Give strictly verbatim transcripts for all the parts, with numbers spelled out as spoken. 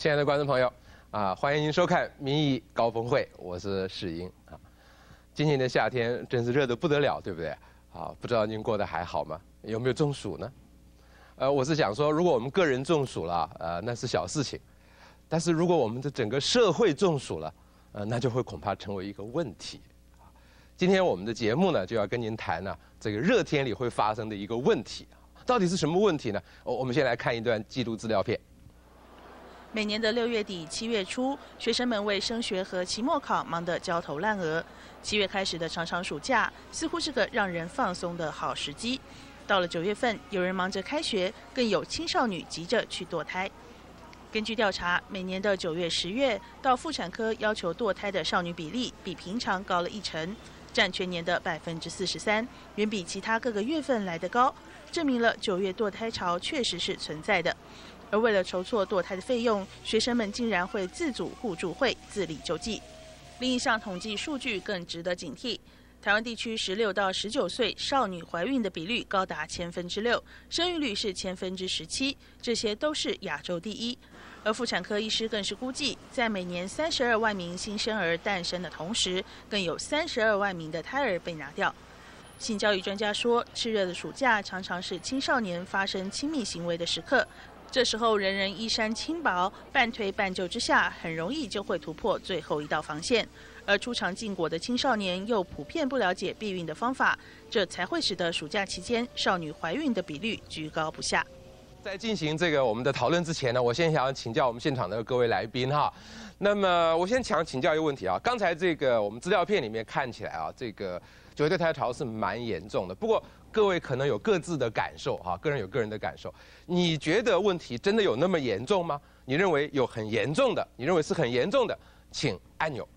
亲爱的观众朋友，啊，欢迎您收看《民意高峰会》，我是世英啊。今年的夏天真是热得不得了，对不对？啊，不知道您过得还好吗？有没有中暑呢？呃，我是想说，如果我们个人中暑了，呃，那是小事情；但是如果我们的整个社会中暑了，呃，那就会恐怕成为一个问题。今天我们的节目呢，就要跟您谈呢，这个热天里会发生的一个问题，到底是什么问题呢？我我们先来看一段纪录资料片。 每年的六月底、七月初，学生们为升学和期末考忙得焦头烂额。七月开始的长长暑假，似乎是个让人放松的好时机。到了九月份，有人忙着开学，更有青少女急着去堕胎。根据调查，每年的九月、十月，到妇产科要求堕胎的少女比例比平常高了一成，占全年的百分之四十三，远比其他各个月份来得高，证明了九月堕胎潮确实是存在的。而为了筹措堕胎的费用，学生们竟然会自组互助会，自力救济。另一项统计数据更值得警惕：台湾地区十六到十九岁少女怀孕的比率高达千分之六，生育率是千分之十七，这些都是亚洲第一。而妇产科医师更是估计，在每年三十二万名新生儿诞生的同时，更有三十二万名的胎儿被拿掉。性教育专家说，炽热的暑假常常是青少年发生亲密行为的时刻。这时候，人人衣衫轻薄，半推半就之下，很容易就会突破最后一道防线。而出尝禁果的青少年又普遍不了解避孕的方法，这才会使得暑假期间少女怀孕的比率居高不下。 在进行这个我们的讨论之前呢，我先想要请教我们现场的各位来宾哈。那么我先想请教一个问题啊，刚才这个我们资料片里面看起来啊，这个九月堕胎潮是蛮严重的，不过各位可能有各自的感受哈，个人有个人的感受。你觉得问题真的有那么严重吗？你认为有很严重的，你认为是很严重的，请按钮。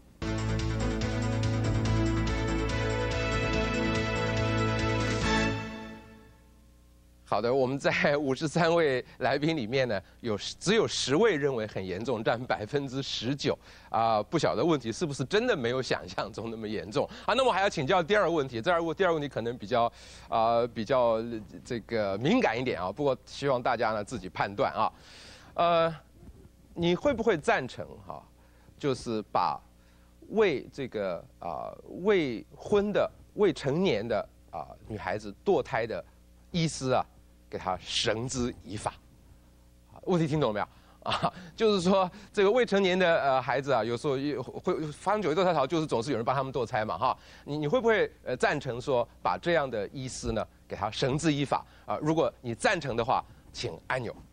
好的，我们在五十三位来宾里面呢，有只有十位认为很严重，占百分之十九啊。不晓得问题是不是真的没有想象中那么严重啊？那我还要请教第二个问题，第二个第二个问题可能比较啊、呃、比较这个敏感一点啊。不过希望大家呢自己判断啊。呃，你会不会赞成哈、啊？就是把未这个啊、呃、未婚的未成年的啊、呃、女孩子堕胎的医师啊，给他绳之以法，问题听懂了没有啊？就是说，这个未成年的呃孩子啊，有时候会发生九月堕胎潮，就是总是有人帮他们堕胎嘛，哈。你你会不会呃赞成说把这样的医师呢给他绳之以法啊？如果你赞成的话，请按钮。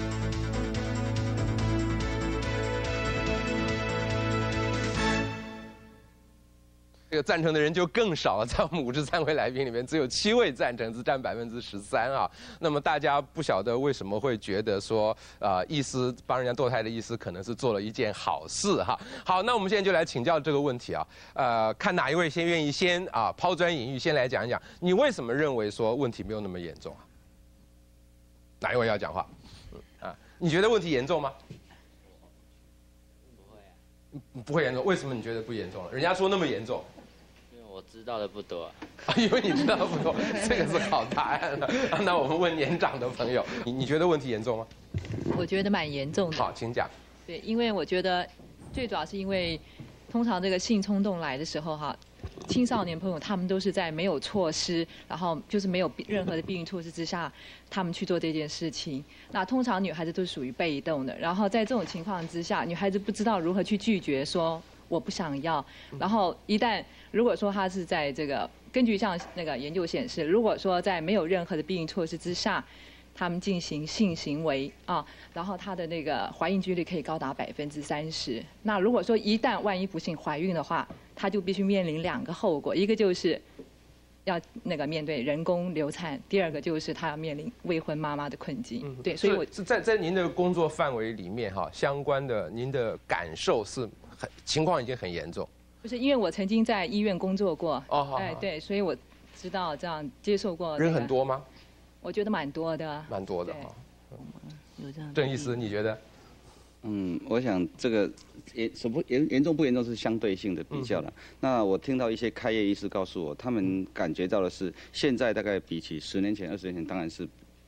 这个赞成的人就更少了，在我们五十三位来宾里面，只有七位赞成，只占百分之十三啊。那么大家不晓得为什么会觉得说，呃，医师帮人家堕胎的医师可能是做了一件好事哈。好，那我们现在就来请教这个问题啊，呃，看哪一位先愿意先啊抛砖引玉，先来讲一讲，你为什么认为说问题没有那么严重啊？哪一位要讲话？嗯啊，你觉得问题严重吗？ 不会啊， 不会严重，为什么你觉得不严重了？人家说那么严重。 我知道的不多、啊， 因为你知道的不多，这个是好答案了。那我们问年长的朋友，你你觉得问题严重吗？ 我觉得蛮严重的。 好，请讲。 对，因为我觉得最主要是因为，通常这个性冲动来的时候哈，青少年朋友他们都是在没有措施，然后就是没有任何的避孕措施之下，他们去做这件事情。那通常女孩子都是属于被动的，然后在这种情况之下，女孩子不知道如何去拒绝说。我不想要，然后一旦如果说他是在这个根据像那个研究显示，如果说在没有任何的避孕措施之下，他们进行性行为啊，然后他的那个怀孕几率可以高达百分之三十。那如果说一旦万一不幸怀孕的话，他就必须面临两个后果，一个就是要那个面对人工流产，第二个就是他要面临未婚妈妈的困境。嗯、对，所以我是在在您的工作范围里面哈，相关的您的感受是。情况已经很严重， 不是因为我曾经在医院工作过， 哦，好， 哎，对，所以我知道这样接受过、那个。 人很多吗？ 我觉得蛮多的， 蛮多的哈。 有这样。 郑医师，你觉得？ 嗯，我想这个严什么严严重不严重是相对性的比较了。嗯、那我听到一些开业医师告诉我，他们感觉到的是，现在大概比起十年前、二十年前，当然是。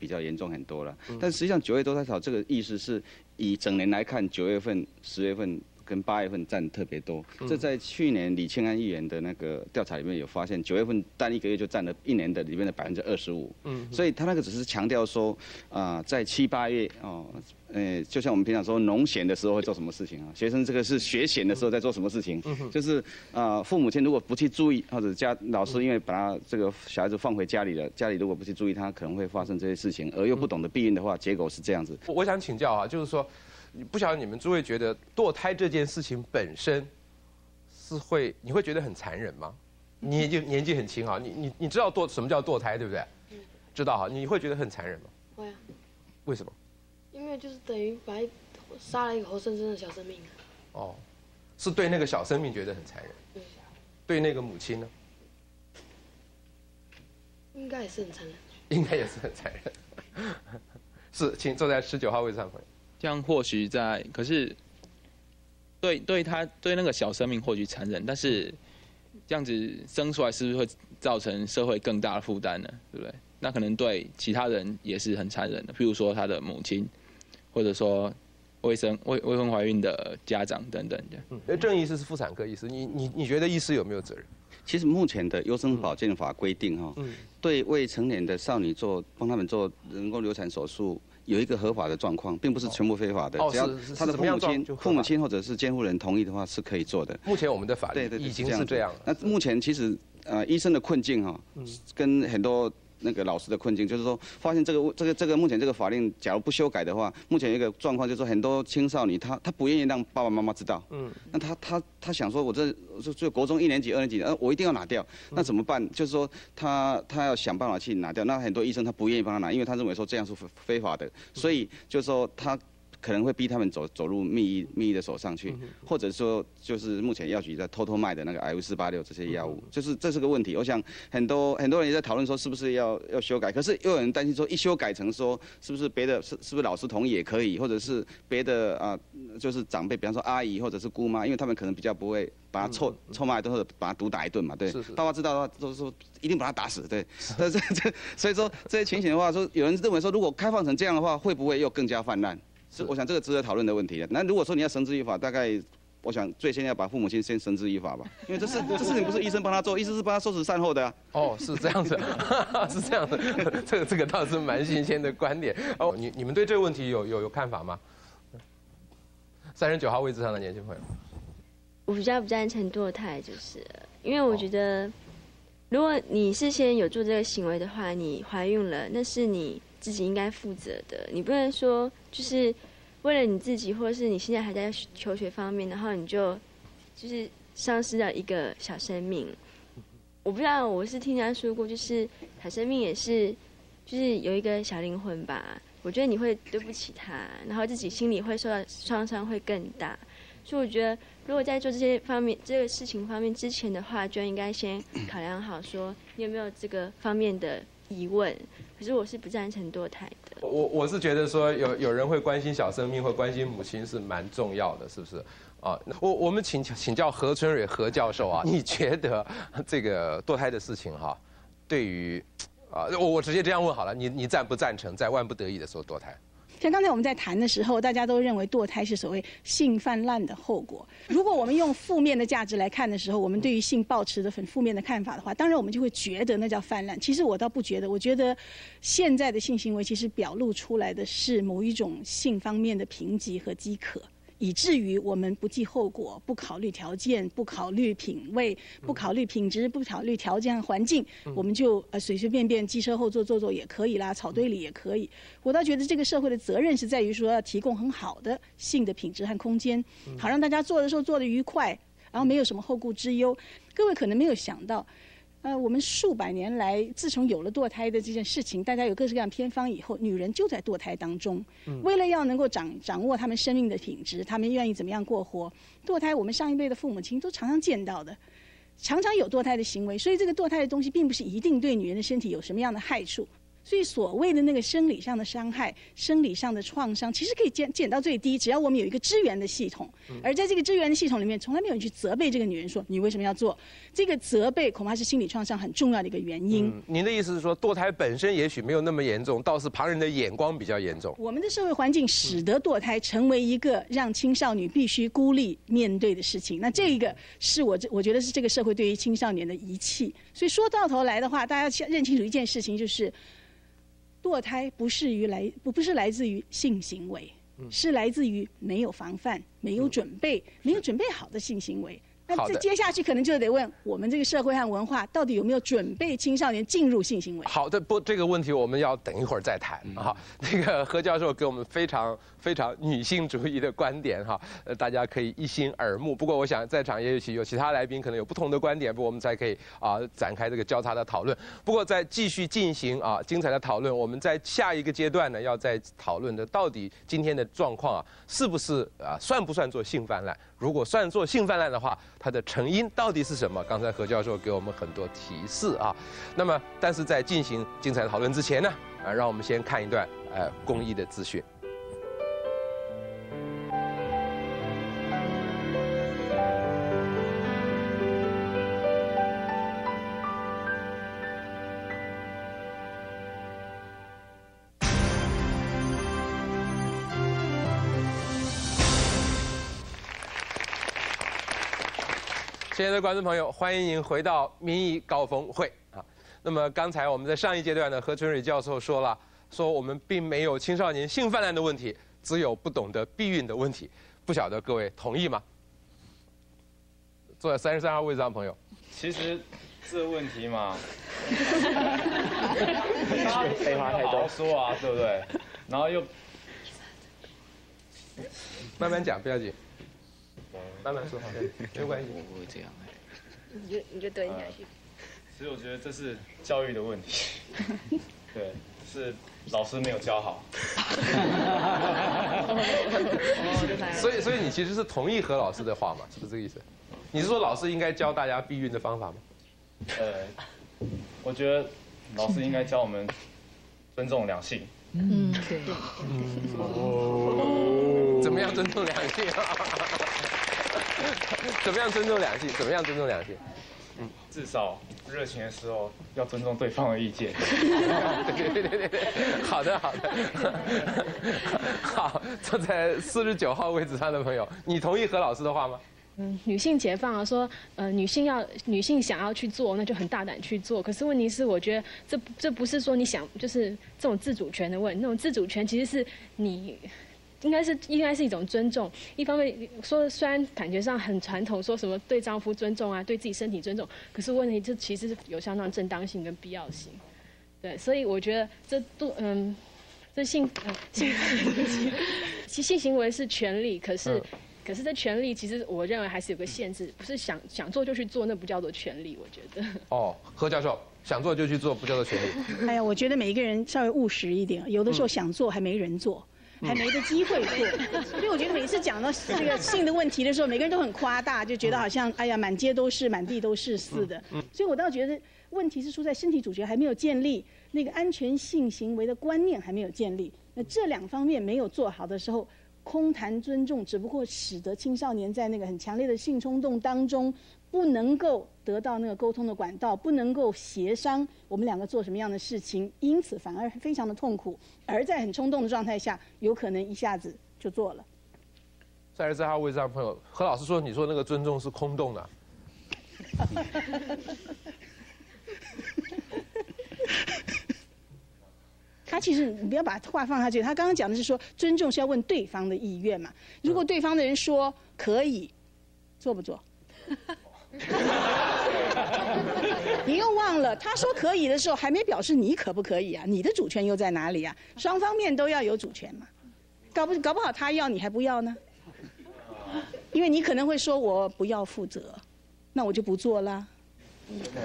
比较严重很多了。但实际上九月多胎潮这个意思是以整年来看，九月份、十月份跟八月份占特别多。这在去年李庆安议员的那个调查里面有发现，九月份单一个月就占了一年的里面的百分之二十五。嗯，所以他那个只是强调说，啊、呃，在七八月哦。呃，就像我们平常说农闲的时候会做什么事情啊？学生这个是学闲的时候在做什么事情？就是啊、呃，父母亲如果不去注意，或者家老师因为把他这个小孩子放回家里了，家里如果不去注意他，可能会发生这些事情，而又不懂得避孕的话，结果是这样子。 我我想请教啊，就是说，不晓得你们诸位觉得堕胎这件事情本身是会，你会觉得很残忍吗？你已经年纪很轻啊，你你你知道堕什么叫堕胎对不对？嗯，知道哈，你会觉得很残忍吗？ 会啊。 为什么？ 因为就是等于把一杀了一个活生生的小生命。 哦，是对那个小生命觉得很残忍。 对。 对那个母亲呢？ 应该也是很残忍。 应该也是很残忍。是，请坐在十九号位置上。 这样或许在，可是对对他对那个小生命或许残忍，但是这样子生出来是不是会造成社会更大的负担呢？对不对？那可能对其他人也是很残忍的，譬如说他的母亲。或者说未生未未婚怀孕的家长等等的。 嗯，郑医师是妇产科医师，你你你觉得医师有没有责任？ 其实目前的优生保健法规定哈，嗯、对未成年的少女做帮他们做人工流产手术，有一个合法的状况，并不是全部非法的。 哦、 只要他的父母亲、父母亲或者是监护人同意的话，是可以做的。 目前我们的法律已经是这样了。 那目前其实呃医生的困境哈，嗯、跟很多。那个老师的困境就是说，发现这个这个这个目前这个法令，假如不修改的话，目前有一个状况就是说，很多青少年他他不愿意让爸爸妈妈知道，嗯，那他他他想说，我这就就国中一年级、二年级，呃，我一定要拿掉，那怎么办？就是说他他要想办法去拿掉，那很多医生他不愿意帮他拿，因为他认为说这样是非法的，所以就是说他。可能会逼他们走走入密医密医的手上去，或者说就是目前药局在偷偷卖的那个 I 五四八六这些药物，就是这是个问题。我想很多很多人也在讨论说是不是要要修改，可是又有人担心说一修改成说是不是别的是是不是老师同意也可以，或者是别的啊、呃、就是长辈，比方说阿姨或者是姑妈，因为他们可能比较不会把他臭臭骂一顿或者把他毒打一顿嘛，对，爸爸知道的话都说一定把他打死，对，这这这所以说这些情形的话，说有人认为说如果开放成这样的话，会不会又更加泛滥？是，我想这个值得讨论的问题。那如果说你要绳之以法，大概我想最先要把父母亲先绳之以法吧，因为这事这事情不是医生帮他做，医生是帮他收拾善后的啊。 哦，是这样子，是这样子，这个这个倒是蛮新鲜的观点。哦，你你们对这个问题有有有看法吗？三十九号位置上的年轻朋友， 我比较不赞成堕胎，就是因为我觉得，如果你事先有做这个行为的话，你怀孕了，那是你自己应该负责的，你不能说就是为了你自己，或者是你现在还在求学方面，然后你就就是丧失了一个小生命。我不知道，我是听人家说过，就是小生命也是，就是有一个小灵魂吧。我觉得你会对不起他，然后自己心里会受到创伤会更大。所以我觉得，如果在做这些方面这个事情方面之前的话，就应该先考量好，说你有没有这个方面的疑问。可是我是不赞成堕胎的。 我我是觉得说有有人会关心小生命，会关心母亲是蛮重要的，是不是？啊，我我们请请教何春蕊何教授啊，你觉得这个堕胎的事情哈，对于啊，我我直接这样问好了，你你赞不赞成在万不得已的时候堕胎？ 像刚才我们在谈的时候，大家都认为堕胎是所谓性泛滥的后果。如果我们用负面的价值来看的时候，我们对于性抱持的很负面的看法的话，当然我们就会觉得那叫泛滥。其实我倒不觉得，我觉得现在的性行为其实表露出来的是某一种性方面的贫瘠和饥渴。以至于我们不计后果，不考虑条件，不考虑品味，不考虑品质，不考虑条件和环境，我们就呃随随便便机车后座坐坐也可以啦，草堆里也可以。我倒觉得这个社会的责任是在于说要提供很好的性的品质和空间，好让大家做的时候做得愉快，然后没有什么后顾之忧。各位可能没有想到。呃，我们数百年来，自从有了堕胎的这件事情，大家有各式各样偏方以后，女人就在堕胎当中。嗯、为了要能够掌掌握她们生命的品质，她们愿意怎么样过活，堕胎我们上一辈的父母亲都常常见到的，常常有堕胎的行为。所以这个堕胎的东西，并不是一定对女人的身体有什么样的害处。 所以所谓的那个生理上的伤害、生理上的创伤，其实可以减减到最低，只要我们有一个支援的系统。而在这个支援的系统里面，从来没有人去责备这个女人说你为什么要做。这个责备恐怕是心理创伤很重要的一个原因。 嗯，您的意思是说，堕胎本身也许没有那么严重，倒是旁人的眼光比较严重。 我们的社会环境使得堕胎成为一个让青少女必须孤立面对的事情。那这个是我我觉得是这个社会对于青少年的遗弃。所以说到头来的话，大家要认清楚一件事情，就是堕胎不是于来不不是来自于性行为，是来自于没有防范、没有准备、没有准备好的性行为。那这接下去可能就得问我们这个社会和文化到底有没有准备青少年进入性行为？ 好的，不，这个问题我们要等一会儿再谈啊。那个何教授给我们非常非常女性主义的观点哈，呃，大家可以一心耳目。不过我想在场也许有其他来宾可能有不同的观点，不，我们才可以啊展开这个交叉的讨论。不过在继续进行啊精彩的讨论，我们在下一个阶段呢，要再讨论的到底今天的状况啊，是不是啊算不算作性泛滥？如果算作性泛滥的话，它的成因到底是什么？刚才何教授给我们很多提示啊。那么，但是在进行精彩的讨论之前呢，啊，让我们先看一段呃公益的资讯。亲爱的观众朋友，欢迎您回到民意高峰会啊。那么刚才我们在上一阶段呢，何春蕊教授说了，说我们并没有青少年性泛滥的问题，只有不懂得避孕的问题。不晓得各位同意吗？坐在三十三号位置上的朋友， 其实这个问题嘛， 废话太多， 好好说啊，对不对？然后又慢慢讲，不要紧。慢慢说，没有关系。 我不会这样。 你就你就蹲下去。 其实我觉得这是教育的问题，对，是老师没有教好。 所以，所以你其实是同意何老师的话嘛？是不是这个意思？你是说老师应该教大家避孕的方法吗？ 呃，我觉得老师应该教我们尊重两性。 嗯，对。 哦，怎么样尊重两性啊？怎么样尊重两性？怎么样尊重两性？ 嗯，至少热情的时候要尊重对方的意见。 对对对对对，好的好的。好，坐在四十九号位置上的朋友，你同意何老师的话吗？ 嗯，女性解放啊，说呃女性要女性想要去做，那就很大胆去做。可是问题是，我觉得这这不是说你想就是这种自主权的问题，那种自主权其实是你。应该是应该是一种尊重，一方面说虽然感觉上很传统，说什么对丈夫尊重啊，对自己身体尊重，可是问题这其实是有相当正当性跟必要性，对，所以我觉得这都嗯，这性呃性其性行为是权利，可是、嗯、可是这权利其实我认为还是有个限制，不是想想做就去做，那不叫做权利，我觉得。哦， 何教授。想做就去做，不叫做权利。 哎呀，我觉得每一个人稍微务实一点，有的时候想做还没人做。嗯，还没得机会做，所以我觉得每次讲到这个性的问题的时候，每个人都很夸大，就觉得好像哎呀满街都是、满地都是似的。所以我倒觉得问题是出在身体主角还没有建立，那个安全性行为的观念还没有建立。那这两方面没有做好的时候，空谈尊重，只不过使得青少年在那个很强烈的性冲动当中，不能够得到那个沟通的管道，不能够协商我们两个做什么样的事情，因此反而非常的痛苦。而在很冲动的状态下，有可能一下子就做了。 三十四号位置上朋友，何老师说，你说那个尊重是空洞的。 他其实你不要把话放下去，他刚刚讲的是说尊重是要问对方的意愿嘛。如果对方的人说可以，做不做？你又忘了，他说可以的时候，还没表示你可不可以啊？你的主权又在哪里啊？双方面都要有主权嘛。搞不搞不好他要你还不要呢？因为你可能会说我不要负责，那我就不做啦。 我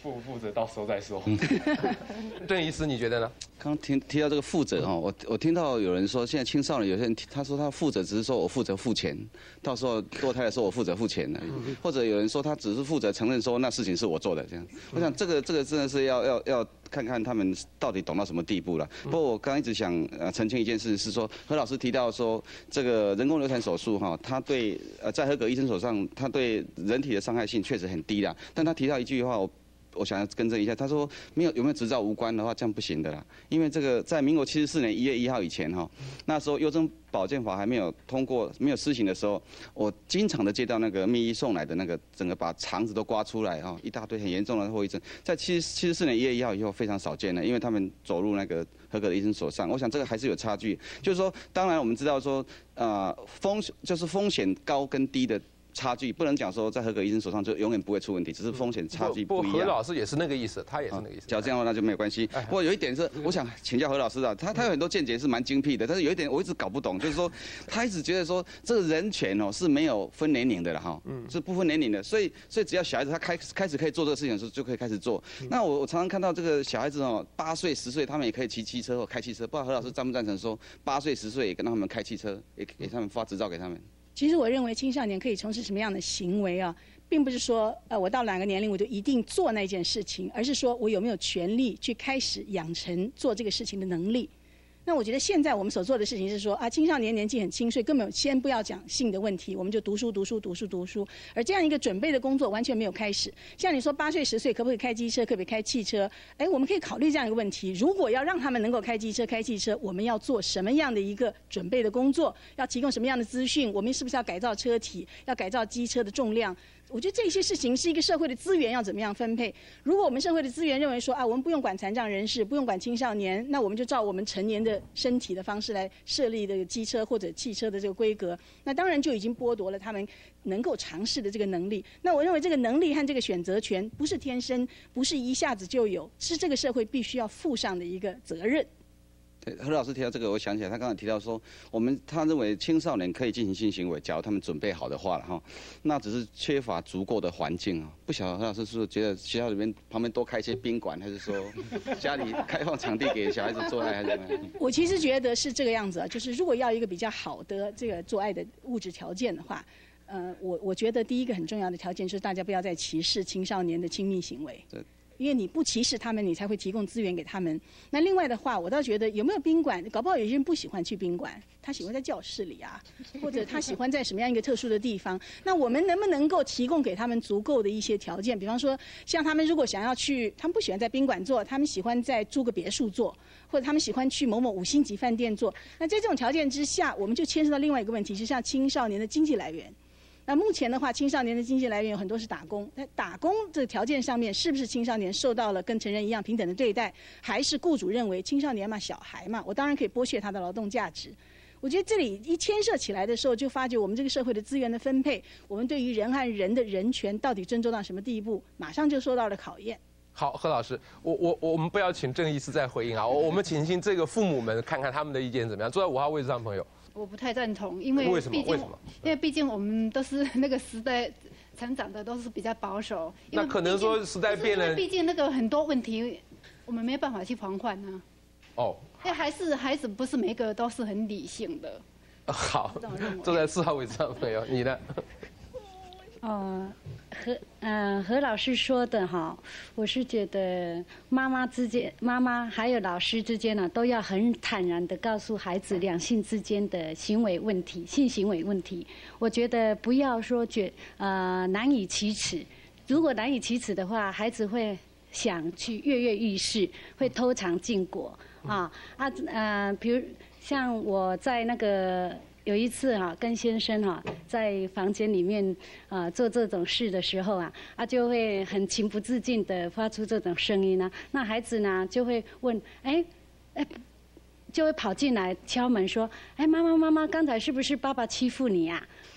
负不负责到时候再说。 郑医师，你觉得呢？ 刚听提到这个负责哈，我我听到有人说，现在青少年有些人他说他负责只是说我负责付钱，到时候堕胎的时候我负责付钱的，或者有人说他只是负责承认说那事情是我做的这样。我想这个这个真的是要要要看看他们到底懂到什么地步了。不过我刚刚一直想呃澄清一件事是说，何老师提到说这个人工流产手术哈，他对呃在合格医生手上，他对人体的伤害性确实很低啦。但他提到一句话，我。我想要更正一下，他说没有有没有执照无关的话，这样不行的啦。因为这个在民国七十四年一月一号以前哈，那时候优生保健法还没有通过、没有施行的时候，我经常的接到那个秘医送来的那个整个把肠子都刮出来哈，一大堆很严重的后遗症，在七七十四年一月一号以后非常少见了，因为他们走入那个合格的医生手上。我想这个还是有差距，就是说，当然我们知道说，呃，风就是风险高跟低的。差距不能讲说在合格医生手上就永远不会出问题，只是风险差距不一样。 不过何老师也是那个意思，他也是那个意思。 只要这样的话那就没有关系。不过有一点是，我想请教何老师的，他他有很多见解是蛮精辟的，但是有一点我一直搞不懂，就是说他一直觉得说这个人权哦是没有分年龄的了哈，是不分年龄的，所以所以只要小孩子他开开始可以做这个事情的时候就可以开始做。那我我常常看到这个小孩子哦，八岁十岁他们也可以骑汽车或开汽车，不知道何老师赞不赞成说八岁十岁也跟他们开汽车，也给他们发执照给他们。 其实我认为青少年可以从事什么样的行为啊，并不是说呃我到哪个年龄我就一定做那件事情，而是说我有没有权利去开始养成做这个事情的能力。那我觉得现在我们所做的事情是说啊，青少年年纪很轻，所以根本先不要讲性的问题，我们就读书读书读书读书，而这样一个准备的工作完全没有开始。像你说八岁十岁可不可以开机车，可不可以开汽车？哎，我们可以考虑这样一个问题：如果要让他们能够开机车、开汽车，我们要做什么样的一个准备的工作？要提供什么样的资讯？我们是不是要改造车体？要改造机车的重量？我觉得这些事情是一个社会的资源要怎么样分配。如果我们社会的资源认为说啊，我们不用管残障人士，不用管青少年，那我们就照我们成年的身体的方式来设立这个机车或者汽车的这个规格，那当然就已经剥夺了他们能够尝试的这个能力。那我认为这个能力和这个选择权不是天生，不是一下子就有，是这个社会必须要负上的一个责任。 何老师提到这个，我想起来，他刚才提到说，我们他认为青少年可以进行性行为，假如他们准备好的话了哈，那只是缺乏足够的环境啊。不晓得何老师是不是觉得学校里面旁边多开一些宾馆，还是说家里开放场地给小孩子做爱，还是怎么样？ 我其实觉得是这个样子啊，就是如果要一个比较好的这个做爱的物质条件的话，呃，我我觉得第一个很重要的条件就是大家不要再歧视青少年的亲密行为。对。因为你不歧视他们，你才会提供资源给他们。那另外的话，我倒觉得有没有宾馆，搞不好有些人不喜欢去宾馆，他喜欢在教室里啊，或者他喜欢在什么样一个特殊的地方。那我们能不能够提供给他们足够的一些条件？比方说，像他们如果想要去，他们不喜欢在宾馆做，他们喜欢在租个别墅做，或者他们喜欢去某某五星级饭店做。那在这种条件之下，我们就牵涉到另外一个问题，就像青少年的经济来源。那目前的话，青少年的经济来源有很多是打工。在打工的条件上面，是不是青少年受到了跟成人一样平等的对待，还是雇主认为青少年嘛、小孩嘛，我当然可以剥削他的劳动价值？我觉得这里一牵涉起来的时候，就发觉我们这个社会的资源的分配，我们对于人和人的人权到底尊重到什么地步，马上就受到了考验。 好，何老师，我我我们不要请郑医师再回应啊，我们请请这个父母们看看他们的意见怎么样。坐在五号位置上的朋友。 我不太赞同，因为为什么？为什么？ 因为毕竟我们都是那个时代成长的，都是比较保守。 那可能说时代变了， 毕竟那个很多问题，我们没有办法去防范啊。 哦。 因为还是孩子不是每个都是很理性的。 好，坐在四号位置上的朋友，你呢？ 哦，何嗯、呃、何老师说的哈，我是觉得妈妈之间，妈妈还有老师之间呢，都要很坦然的告诉孩子两性之间的行为问题、性行为问题。我觉得不要说觉呃难以启齿，如果难以启齿的话，孩子会想去跃跃欲试，会偷尝禁果啊啊呃，比如像我在那个。有一次哈、啊，跟先生哈、啊、在房间里面啊做这种事的时候啊，啊就会很情不自禁的发出这种声音啊。那孩子呢就会问，哎，哎，就会跑进来敲门说，哎，妈妈妈妈，刚才是不是爸爸欺负你呀、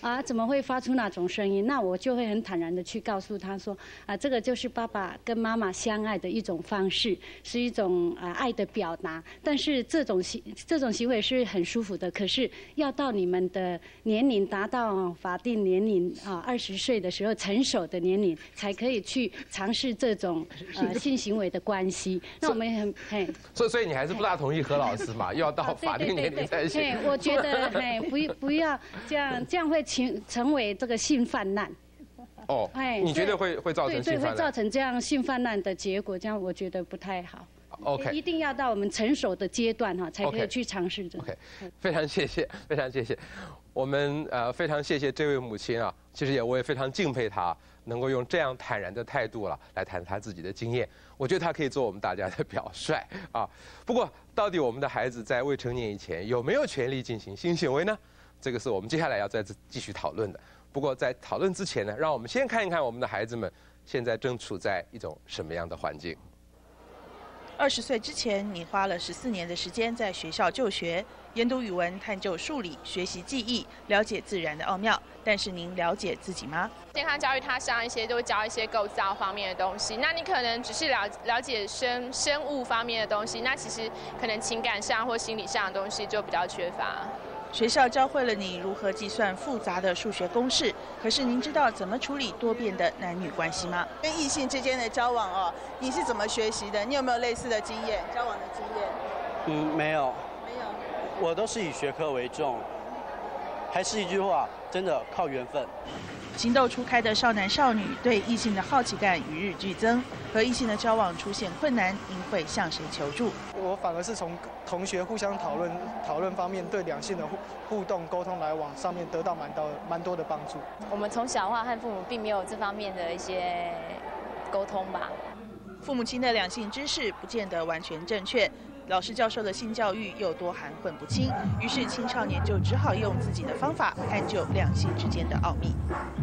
啊，怎么会发出那种声音？那我就会很坦然的去告诉他说，啊，这个就是爸爸跟妈妈相爱的一种方式，是一种啊爱的表达。但是这种行这种行为是很舒服的，可是要到你们的年龄达到法定年龄啊二十岁的时候成熟的年龄，才可以去尝试这种呃性行为的关系。那我们也很嘿， 所以所以你还是不大同意何老师嘛？要到法定年龄才行。 嘿，我觉得嘿不不要这样，这样会成成为这个性泛滥。 哦，哎，你觉得会会造成性泛滥？ 对对，会造成这样性泛滥的结果，这样我觉得不太好。 OK， 一定要到我们成熟的阶段哈，才可以去尝试这。 OK， 非常谢谢，非常谢谢。我们呃非常谢谢这位母亲啊，其实也我也非常敬佩她，能够用这样坦然的态度了来谈她自己的经验。我觉得她可以做我们大家的表率啊。不过，到底我们的孩子在未成年以前有没有权利进行性行为呢？这个是我们接下来要再继续讨论的。不过在讨论之前呢，让我们先看一看我们的孩子们现在正处在一种什么样的环境。 二十岁之前，你花了十四年的时间在学校就学，研读语文、探究数理、学习记忆、了解自然的奥妙。但是您了解自己吗？ 健康教育它上一些都会教一些构造方面的东西，那你可能只是了了解生生物方面的东西，那其实可能情感上或心理上的东西就比较缺乏。 学校教会了你如何计算复杂的数学公式，可是您知道怎么处理多变的男女关系吗？ 跟异性之间的交往哦，你是怎么学习的？你有没有类似的经验？交往的经验？ 嗯，没有。 没有。 我都是以学科为重，还是一句话，真的靠缘分。 情窦初开的少男少女对异性的好奇感与日俱增，和异性的交往出现困难，您会向谁求助？ 我反而是从同学互相讨论讨论方面，对两性的互互动、沟通来往上面得到蛮多蛮多的帮助。 我们从小的话和父母并没有这方面的一些沟通吧。 父母亲的两性知识不见得完全正确。老师教授的性教育又多含混不清，于是青少年就只好用自己的方法探究两性之间的奥秘。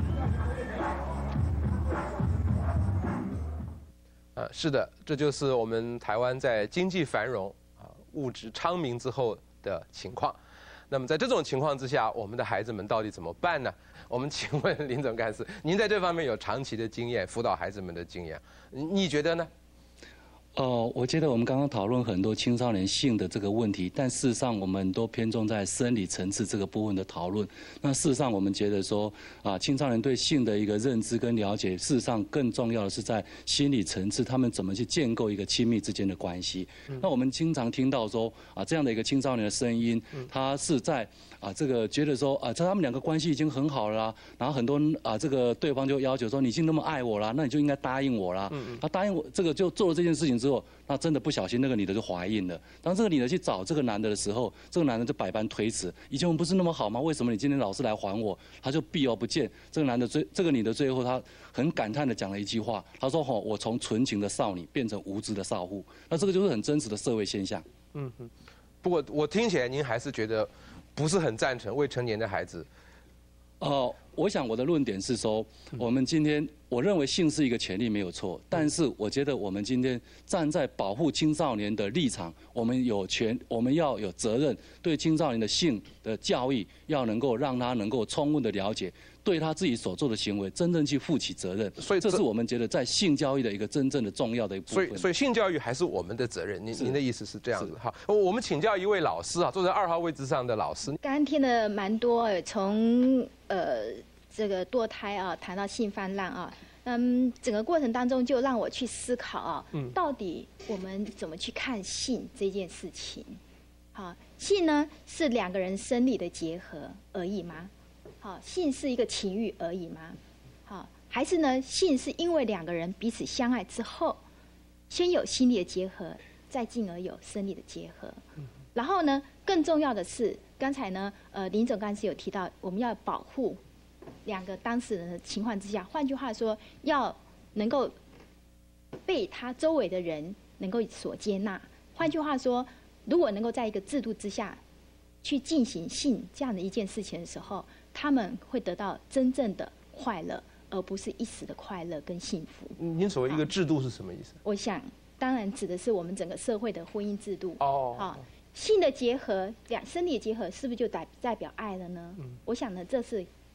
呃，是的，这就是我们台湾在经济繁荣啊、物质昌明之后的情况。那么在这种情况之下，我们的孩子们到底怎么办呢？我们请问林总干事，您在这方面有长期的经验，辅导孩子们的经验，你觉得呢？ 哦，我觉得我们刚刚讨论很多青少年性的这个问题，但事实上我们都偏重在生理层次这个部分的讨论。那事实上我们觉得说，啊，青少年对性的一个认知跟了解，事实上更重要的是在心理层次，他们怎么去建构一个亲密之间的关系。嗯、那我们经常听到说，啊，这样的一个青少年的声音，他是在啊这个觉得说，啊，这他们两个关系已经很好了啦，然后很多啊这个对方就要求说，你已经那么爱我啦，那你就应该答应我啦。嗯、他答应我，这个就做了这件事情之后。那真的不小心，那个女的就怀孕了。当这个女的去找这个男的的时候，这个男的就百般推辞。以前我们不是那么好吗？为什么你今天老是来还我？他就避而不见。这个男的最，这个女的最后她很感叹的讲了一句话，她说：“吼，我从纯情的少女变成无知的少妇。”那这个就是很真实的社会现象。 嗯哼。不过我听起来您还是觉得不是很赞成未成年的孩子。 哦、呃，我想我的论点是说，我们今天。我认为性是一个权利没有错，但是我觉得我们今天站在保护青少年的立场，我们有权，我们要有责任，对青少年的性的教育要能够让他能够充分的了解，对他自己所做的行为真正去负起责任。所以这是我们觉得在性教育的一个真正的重要的一部分。 所以，所以性教育还是我们的责任。您您的意思是这样子？好，我们请教一位老师啊，坐在二号位置上的老师。 刚刚听了蛮多，从呃。这个堕胎啊，谈到性泛滥啊，嗯，整个过程当中就让我去思考啊，嗯，到底我们怎么去看性这件事情？好，性呢是两个人生理的结合而已吗？好，性是一个情欲而已吗？好，还是呢，性是因为两个人彼此相爱之后，先有心理的结合，再进而有生理的结合。嗯、然后呢，更重要的是，刚才呢，呃，林总干事有提到，我们要保护。两个当事人的情况之下，换句话说，要能够被他周围的人能够所接纳。换句话说，如果能够在一个制度之下去进行性这样的一件事情的时候，他们会得到真正的快乐，而不是一时的快乐跟幸福。 您所谓一个制度是什么意思？ 我想，当然指的是我们整个社会的婚姻制度。 哦， 啊，性的结合，两生理的结合，是不是就代代表爱了呢？嗯、我想呢，这是。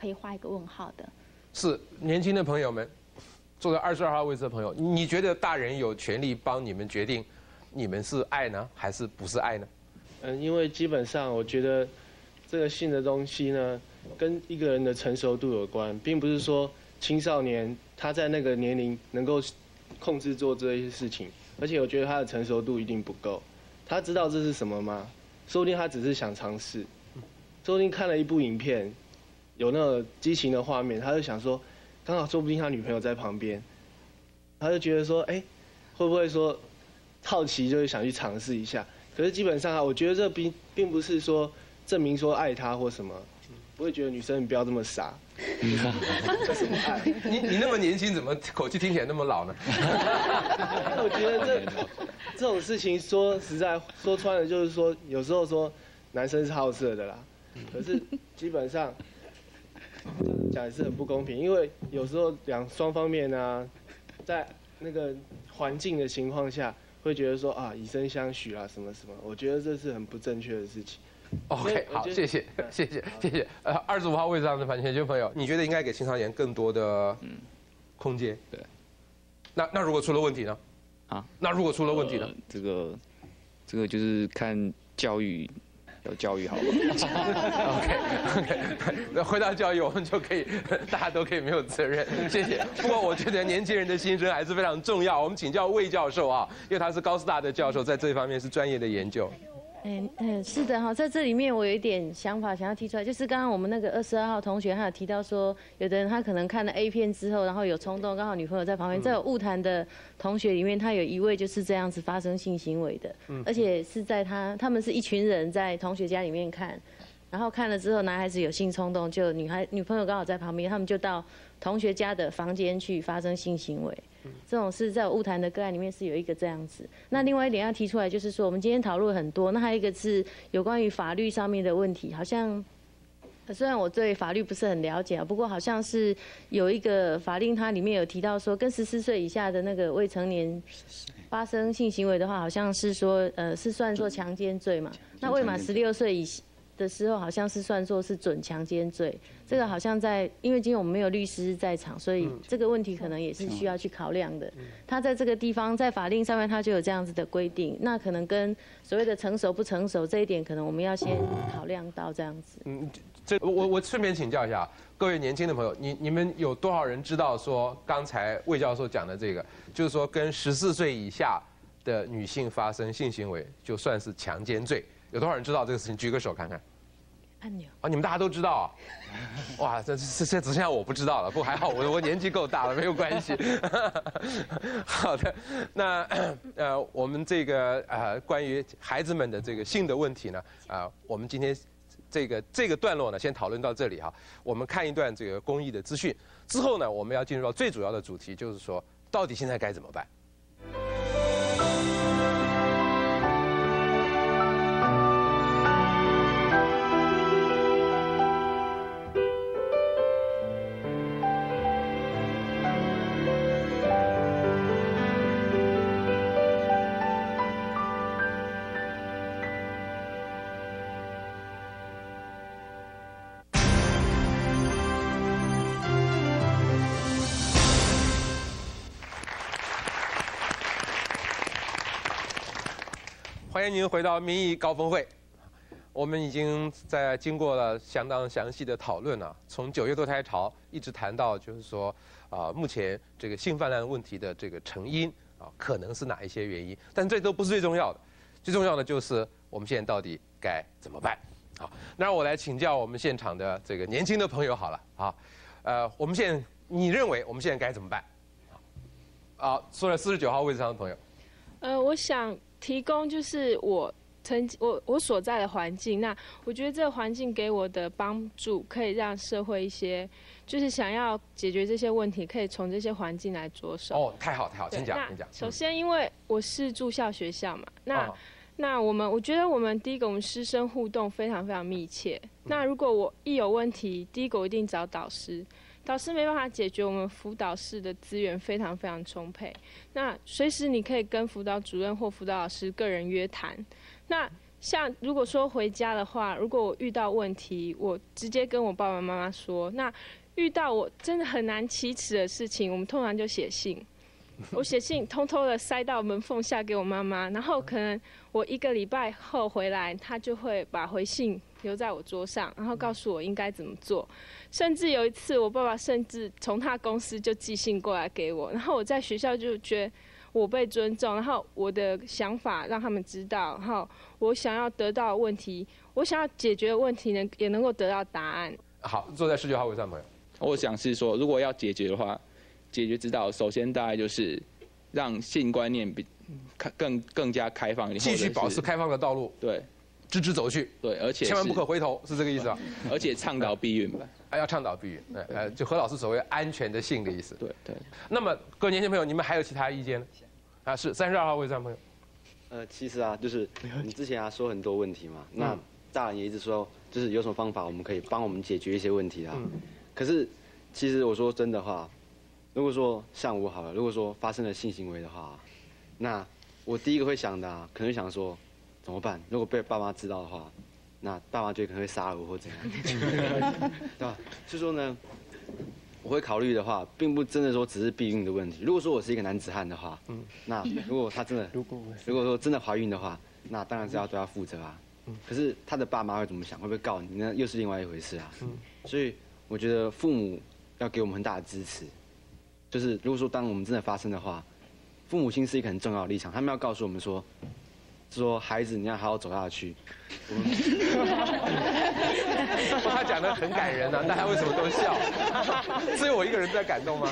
可以画一个问号的。 是年轻的朋友们，坐在二十二号位置的朋友，你觉得大人有权利帮你们决定，你们是爱呢，还是不是爱呢？ 嗯，因为基本上我觉得这个性的东西呢，跟一个人的成熟度有关，并不是说青少年他在那个年龄能够控制做这些事情，而且我觉得他的成熟度一定不够。他知道这是什么吗？说不定他只是想尝试，说不定看了一部影片，有那个激情的画面，他就想说，刚好说不定他女朋友在旁边，他就觉得说，哎，会不会说好奇，就是想去尝试一下。可是基本上啊，我觉得这并并不是说证明说爱他或什么，不会觉得女生你不要这么傻。这是爱。 你你那么年轻，怎么口气听起来那么老呢？ 我觉得这这种事情说实在说穿了，就是说有时候说男生是好色的啦，可是基本上讲也是很不公平，因为有时候两双方面啊，在那个环境的情况下，会觉得说啊以身相许啊什么什么，我觉得这是很不正确的事情。 OK， 好，谢谢，谢谢，谢谢。呃，二十五号位置上的反全球朋友，你觉得应该给青少年更多的空间？ 对。 那那如果出了问题呢？ 啊？ 那如果出了问题呢？ 呃、这个，这个就是看教育，有教育好了。 OK， 那回到教育，我们就可以，大家都可以没有责任。谢谢。不过我觉得年轻人的心声还是非常重要。我们请教魏教授啊，因为他是高师大的教授，在这一方面是专业的研究。 嗯嗯，是的哈，在这里面我有一点想法想要提出来，就是刚刚我们那个二十二号同学他有提到说，有的人他可能看了 A 片之后，然后有冲动，刚好女朋友在旁边。在我晤谈的同学里面，他有一位就是这样子发生性行为的，而且是在他他们是一群人在同学家里面看，然后看了之后，男孩子有性冲动，就女孩女朋友刚好在旁边，他们就到同学家的房间去发生性行为。这种是在我晤谈的个案里面是有一个这样子。那另外一点要提出来，就是说我们今天讨论很多，那还有一个是有关于法律上面的问题，好像虽然我对法律不是很了解啊，不过好像是有一个法令，它里面有提到说，跟十四岁以下的那个未成年发生性行为的话，好像是说呃是算作强奸罪嘛。那未满十六岁以的时候，好像是算作是准强奸罪。这个好像在，因为今天我们没有律师在场，所以这个问题可能也是需要去考量的。他在这个地方，在法令上面，他就有这样子的规定。那可能跟所谓的成熟不成熟这一点，可能我们要先考量到这样子。 嗯，这我我顺便请教一下各位年轻的朋友，你你们有多少人知道说刚才魏教授讲的这个，就是说跟十四岁以下的女性发生性行为，就算是强奸罪？有多少人知道这个事情？举个手看看。 按钮啊，你们大家都知道啊？哇，这这这只剩下我不知道了。不过还好我我年纪够大了，没有关系。好的，那呃我们这个呃关于孩子们的这个性的问题呢，啊、呃，我们今天这个这个段落呢先讨论到这里哈。我们看一段这个公益的资讯之后呢，我们要进入到最主要的主题，就是说到底现在该怎么办？欢迎您回到民意高峰会。我们已经在经过了相当详细的讨论啊，从九月堕胎潮一直谈到，就是说啊、呃，目前这个性泛滥问题的这个成因啊，可能是哪一些原因？但这都不是最重要的，最重要的就是我们现在到底该怎么办？好，那让我来请教我们现场的这个年轻的朋友好了啊，呃，我们现在你认为我们现在该怎么办？啊，坐在四十九号位置上的朋友， 呃，我想提供就是我。曾我我所在的环境，那我觉得这个环境给我的帮助，可以让社会一些就是想要解决这些问题，可以从这些环境来着手。 哦，太好太好，请讲，请讲。 首先，因为我是住校学校嘛，那、 哦、 那我们我觉得我们第一个，我们师生互动非常非常密切。嗯、那如果我一有问题，第一个我一定找导师。导师没办法解决，我们辅导室的资源非常非常充沛。那随时你可以跟辅导主任或辅导老师个人约谈。那像如果说回家的话，如果我遇到问题，我直接跟我爸爸妈妈说。那遇到我真的很难启齿的事情，我们通常就写信。我写信偷偷的塞到门缝下给我妈妈，然后可能我一个礼拜后回来，她就会把回信留在我桌上，然后告诉我应该怎么做。甚至有一次，我爸爸甚至从他公司就寄信过来给我，然后我在学校就觉得我被尊重，然后我的想法让他们知道，然后我想要得到的问题，我想要解决的问题能也能够得到答案。 好，坐在十九号位上朋友， 我想是说，如果要解决的话，解决之道首先大概就是让性观念比更更加开放一点， 继续保持开放的道路， 对， 直直走去， 对，而且千万不可回头，是这个意思啊。 而且倡导避孕吧， 还要倡导避孕，呃呃，就何老师所谓安全的性的意思。 对对。 那么各位年轻朋友，你们还有其他意见呢？啊，是三十二号位上朋友。 呃，其实啊，就是你之前啊说很多问题嘛，那大人也一直说，就是有什么方法我们可以帮我们解决一些问题啊。嗯、可是其实我说真的话，如果说像我好了，如果说发生了性行为的话，那我第一个会想的啊，可能想说怎么办？如果被爸妈知道的话，那爸妈就可能会杀了我或怎样，对吧？所以说呢，我会考虑的话，并不真的说只是避孕的问题。如果说我是一个男子汉的话，嗯，那如果他真的，如果如果说真的怀孕的话，那当然是要对他负责啊。嗯，可是他的爸妈会怎么想？会不会告你？那又是另外一回事啊。嗯，所以我觉得父母要给我们很大的支持。就是如果说当我们真的发生的话，父母亲是一个很重要的立场，他们要告诉我们说，说孩子你要好好走下去。 他讲的很感人啊，大家为什么都笑？只有我一个人在感动吗？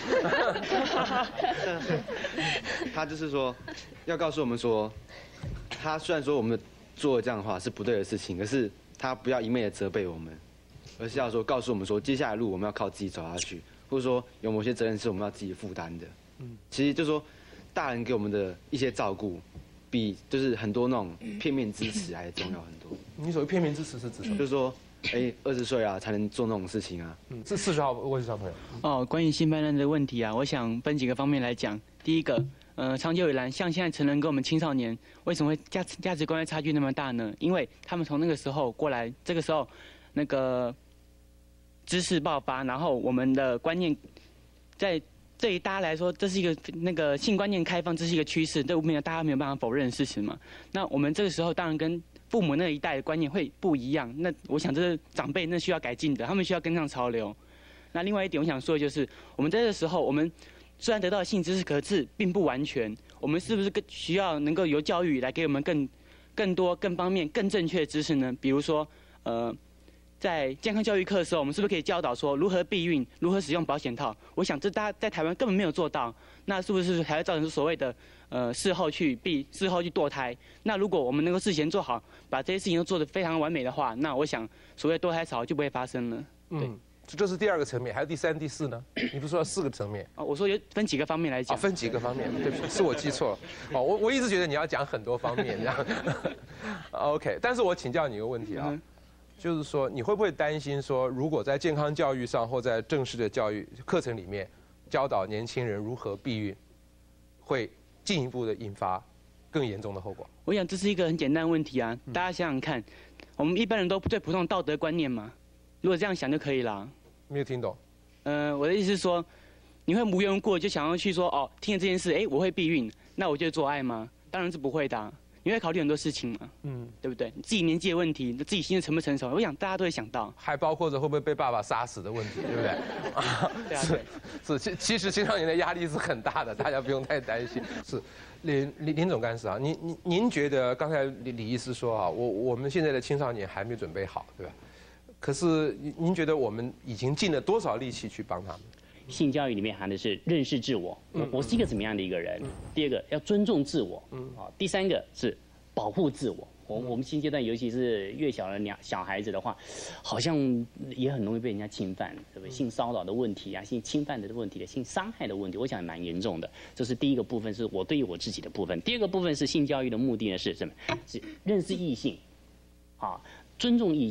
他就是说，要告诉我们说，他虽然说我们做了这样的话是不对的事情，可是他不要一昧的责备我们，而是要说告诉我们说，接下来的路我们要靠自己走下去，或者说有某些责任是我们要自己负担的。嗯，其实就是说，大人给我们的一些照顾，比就是很多那种片面支持还重要很多。 你所谓片面支持是指什么？ 就是说，哎，二十岁啊才能做那种事情啊。 嗯，是四十号位置上朋友。 哦，关于性泛滥的问题啊，我想分几个方面来讲。第一个，呃，长久以来，像现在成人跟我们青少年，为什么会价价值观的差距那么大呢？因为他们从那个时候过来，这个时候，那个知识爆发，然后我们的观念在。对于大家来说，这是一个那个性观念开放，这是一个趋势，这没有大家没有办法否认的事情嘛。那我们这个时候当然跟父母那一代的观念会不一样。那我想这是长辈那需要改进的，他们需要跟上潮流。那另外一点我想说的就是，我们在这个时候，我们虽然得到的性知识，可是并不完全。我们是不是更需要能够由教育来给我们更更多、更方面、更正确的知识呢？比如说，呃。在健康教育课的时候，我们是不是可以教导说如何避孕、如何使用保险套？我想这大家在台湾根本没有做到，那是不是还会造成所谓的呃事后去避、事后去堕胎？那如果我们能够事前做好，把这些事情都做得非常完美的话，那我想所谓堕胎潮就不会发生了。 嗯，这是第二个层面，还有第三、第四呢？你不是说四个层面？ 哦，我说有分几个方面来讲。 哦，分几个方面，对不起，是我记错了。哦，我我一直觉得你要讲很多方面这样。OK， 但是我请教你一个问题啊。嗯，就是说，你会不会担心说，如果在健康教育上或在正式的教育课程里面教导年轻人如何避孕，会进一步的引发更严重的后果？ 我想这是一个很简单的问题啊， 嗯、 大家想想看，我们一般人都对普通道德观念嘛，如果这样想就可以了。 没有听懂？ 呃，我的意思是说，你会无缘无故就想要去说，哦，听了这件事，哎，我会避孕，那我就做爱吗？当然是不会的、啊。你会考虑很多事情嘛？嗯，对不对？自己年纪的问题，自己心智成不成熟，我想大家都会想到。 还包括着会不会被爸爸杀死的问题，对不对？啊，对啊，是是，其其实青少年的压力是很大的，大家不用太担心。是，林林林总干事啊，您您您觉得刚才李李医师说啊，我我们现在的青少年还没准备好，对吧？可是您觉得我们已经尽了多少力气去帮他们？ 性教育里面含的是认识自我，嗯、我是一个怎么样的一个人。嗯、第二个要尊重自我，嗯，啊，第三个是保护自我。我我们新阶段，尤其是越小的鸟小孩子的话，好像也很容易被人家侵犯，对不对？性骚扰的问题啊，性侵犯的问题、性伤害的问题，我想也蛮严重的。这是第一个部分，是我对于我自己的部分。第二个部分是性教育的目的呢是什么？是认识异性，啊，尊重异性。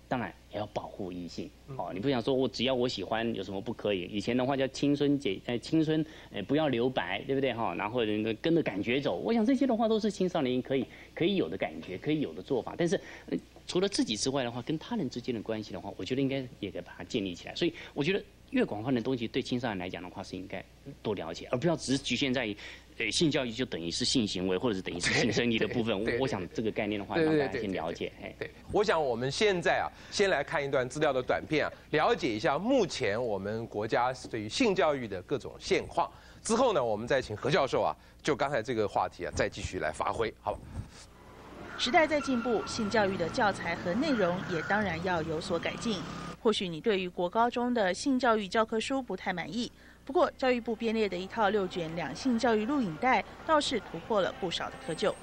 当然也要保护异性。哦，你不想说我只要我喜欢有什么不可以？以前的话叫青春节，呃，青春，呃，不要留白，对不对哈？然后跟着感觉走，我想这些的话都是青少年可以可以有的感觉，可以有的做法。但是，呃、除了自己之外的话，跟他人之间的关系的话，我觉得应该也得把它建立起来。所以，我觉得越广泛的东西对青少年来讲的话，是应该多了解，而不要只是局限在于。对，性教育就等于是性行为，或者是等于是性生理的部分。我我想这个概念的话，让大家先了解。哎， 对，我想我们现在啊，先来看一段资料的短片啊，了解一下目前我们国家对于性教育的各种现况。之后呢，我们再请何教授啊，就刚才这个话题啊，再继续来发挥，好吧？ 时代在进步，性教育的教材和内容也当然要有所改进。或许你对于国高中的性教育教科书不太满意。不过，教育部编列的一套六卷两性教育录影带，倒是突破了不少的窠臼。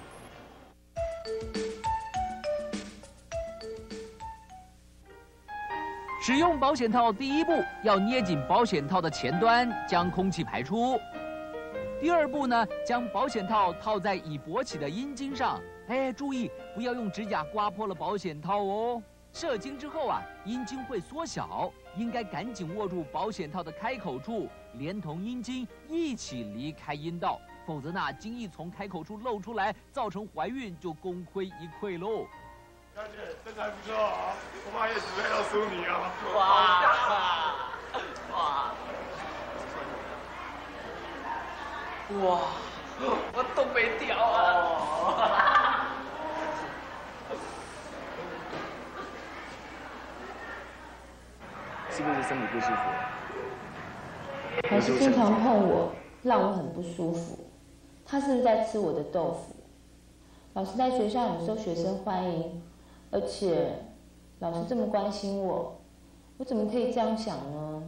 使用保险套第一步要捏紧保险套的前端，将空气排出。第二步呢，将保险套套在已勃起的阴茎上。哎，注意不要用指甲刮破了保险套哦。射精之后啊，阴茎会缩小，应该赶紧握住保险套的开口处，连同阴茎一起离开阴道，否则呢，精液从开口处漏出来，造成怀孕就功亏一篑喽。 小姐，身材不错啊，我妈也只配要输你啊！ 哇！哇！我东北屌啊！ 是不是身体不舒服？ 老师经常碰我，让我很不舒服。他是不是在吃我的豆腐？老师在学校很受学生欢迎，而且老师这么关心我，我怎么可以这样想呢？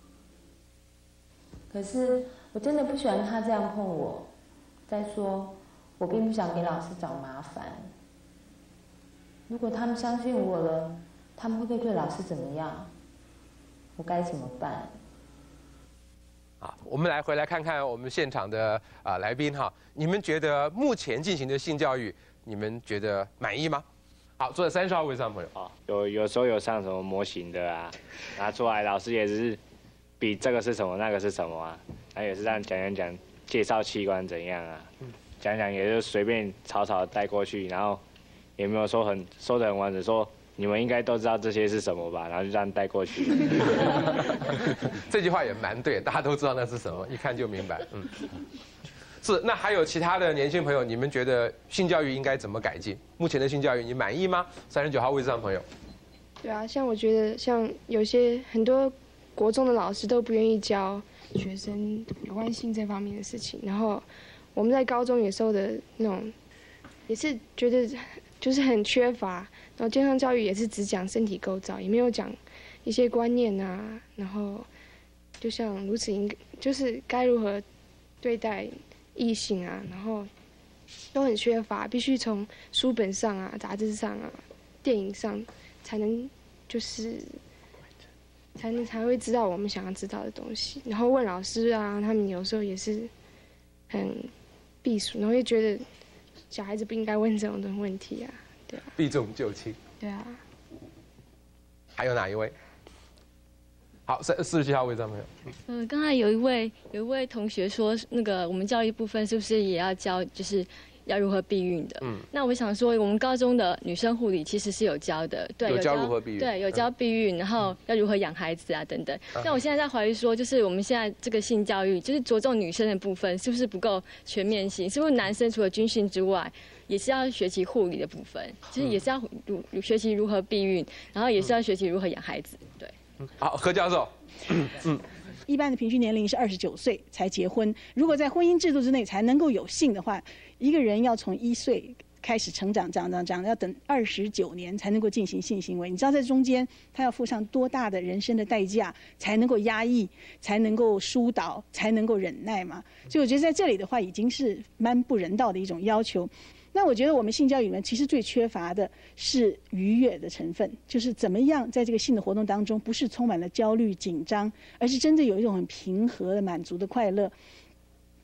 可是我真的不喜欢他这样碰我。再说，我并不想给老师找麻烦。如果他们相信我了，他们会不会对老师怎么样？我该怎么办？ 啊，我们来回来看看我们现场的啊来宾哈，你们觉得目前进行的性教育，你们觉得满意吗？好，坐在三十号位上朋友啊，有有时候有上什么模型的啊，拿出来老师也是比这个是什么那个是什么啊，他也是这样讲讲讲，介绍器官怎样啊，讲讲也就随便草草带过去，然后也没有说很说得很完整说。你们应该都知道这些是什么吧？然后就这样带过去。 这句话也蛮对，大家都知道那是什么，一看就明白。嗯，是。那还有其他的年轻朋友，你们觉得性教育应该怎么改进？目前的性教育你满意吗？三十九号位置上朋友。 对啊，像我觉得，像有些很多国中的老师都不愿意教学生有关性这方面的事情，然后我们在高中也受的那种，也是觉得就是很缺乏。然后健康教育也是只讲身体构造，也没有讲一些观念啊。然后就像如此应就是该如何对待异性啊，然后都很缺乏，必须从书本上啊、杂志上啊、电影上才能就是才能才会知道我们想要知道的东西。然后问老师啊，他们有时候也是很避暑，然后又觉得小孩子不应该问这种的问题啊。对啊， 避重就轻。 对啊。 还有哪一位？好，四四十七号位上朋友。 嗯、呃，刚才有一位有一位同学说，那个我们教育部分是不是也要教，就是要如何避孕的？嗯。那我想说，我们高中的女生护理其实是有教的，对， 有教如何避孕， 对，有教避孕，嗯、然后要如何养孩子啊等等。嗯、但我现在在怀疑说，就是我们现在这个性教育，就是着重女生的部分，是不是不够全面性？是不是男生除了军训之外？也是要学习护理的部分，其实也是要如学习如何避孕，然后也是要学习如何养孩子。对， 好，何教授， 嗯，一般的平均年龄是二十九岁才结婚，如果在婚姻制度之内才能够有性的话，一个人要从一岁开始成长，长长长，要等二十九年才能够进行性行为。你知道在中间他要付上多大的人生的代价，才能够压抑，才能够疏导，才能够忍耐嘛？所以我觉得在这里的话，已经是蛮不人道的一种要求。那我觉得我们性教育里面其实最缺乏的是愉悦的成分，就是怎么样在这个性的活动当中，不是充满了焦虑紧张，而是真的有一种很平和的满足的快乐。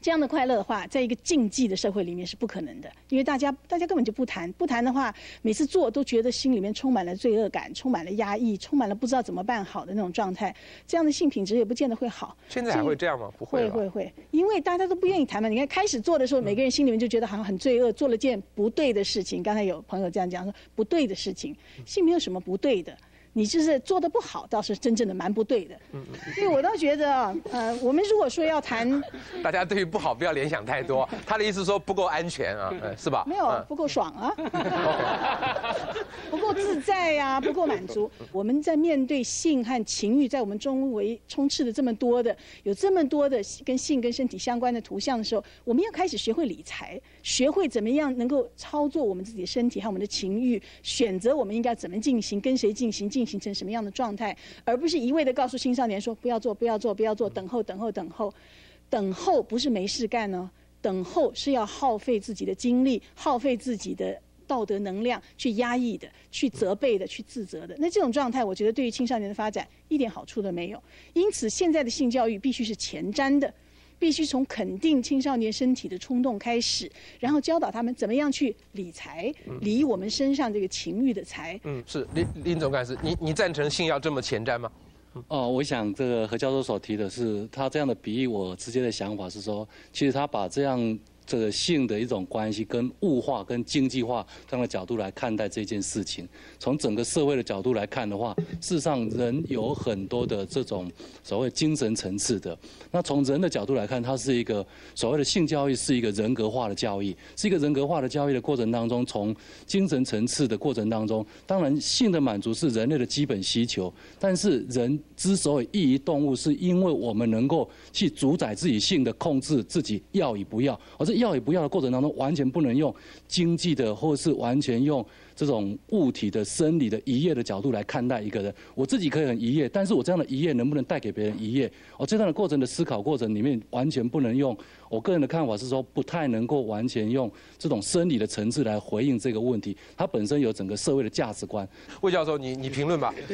这样的快乐的话，在一个竞技的社会里面是不可能的，因为大家大家根本就不谈，不谈的话，每次做都觉得心里面充满了罪恶感，充满了压抑，充满了不知道怎么办好的那种状态，这样的性品质也不见得会好。 现在还会这样吗？不会。 会会会，因为大家都不愿意谈嘛。你看开始做的时候，每个人心里面就觉得好像很罪恶，做了件不对的事情。刚才有朋友这样讲说，不对的事情，性没有什么不对的。你就是做得不好，倒是真正的蛮不对的。嗯嗯。所以我倒觉得，呃，我们如果说要谈， 大家对于不好不要联想太多。他的意思说不够安全啊，是吧？ 没有，不够爽啊，不够自在呀、啊，不够满足。我们在面对性和情欲，在我们周围充斥的这么多的，有这么多的跟性跟身体相关的图像的时候，我们要开始学会理财，学会怎么样能够操作我们自己的身体和我们的情欲，选择我们应该怎么进行，跟谁进行，进。形成什么样的状态，而不是一味的告诉青少年说不要做，不要做，不要做，等候，等候，等候，等候不是没事干哦，等候是要耗费自己的精力，耗费自己的道德能量去压抑的、去责备的、去自责的。那这种状态，我觉得对于青少年的发展一点好处都没有。因此，现在的性教育必须是前瞻的。必须从肯定青少年身体的冲动开始，然后教导他们怎么样去理财，理我们身上这个情欲的财。 嗯，是林林总干事，你你赞成性要这么前瞻吗？ 哦，我想这个何教授所提的是他这样的比喻，我直接的想法是说，其实他把这样这个性的一种关系跟物化、跟经济化这样的角度来看待这件事情。从整个社会的角度来看的话，事实上人有很多的这种所谓精神层次的。那从人的角度来看，它是一个所谓的性教育，是一个人格化的教育，是一个人格化的教育的过程当中，从精神层次的过程当中，当然性的满足是人类的基本需求，但是人之所以异于动物，是因为我们能够去主宰自己性的控制自己要与不要，而这要与不要的过程当中，完全不能用经济的，或是完全用这种物体的生理的愉悦的角度来看待一个人。我自己可以很愉悦，但是我这样的愉悦能不能带给别人愉悦？哦，这段的过程的思考过程里面，完全不能用。我个人的看法是说，不太能够完全用这种生理的层次来回应这个问题。它本身有整个社会的价值观。 魏教授，你你评论吧。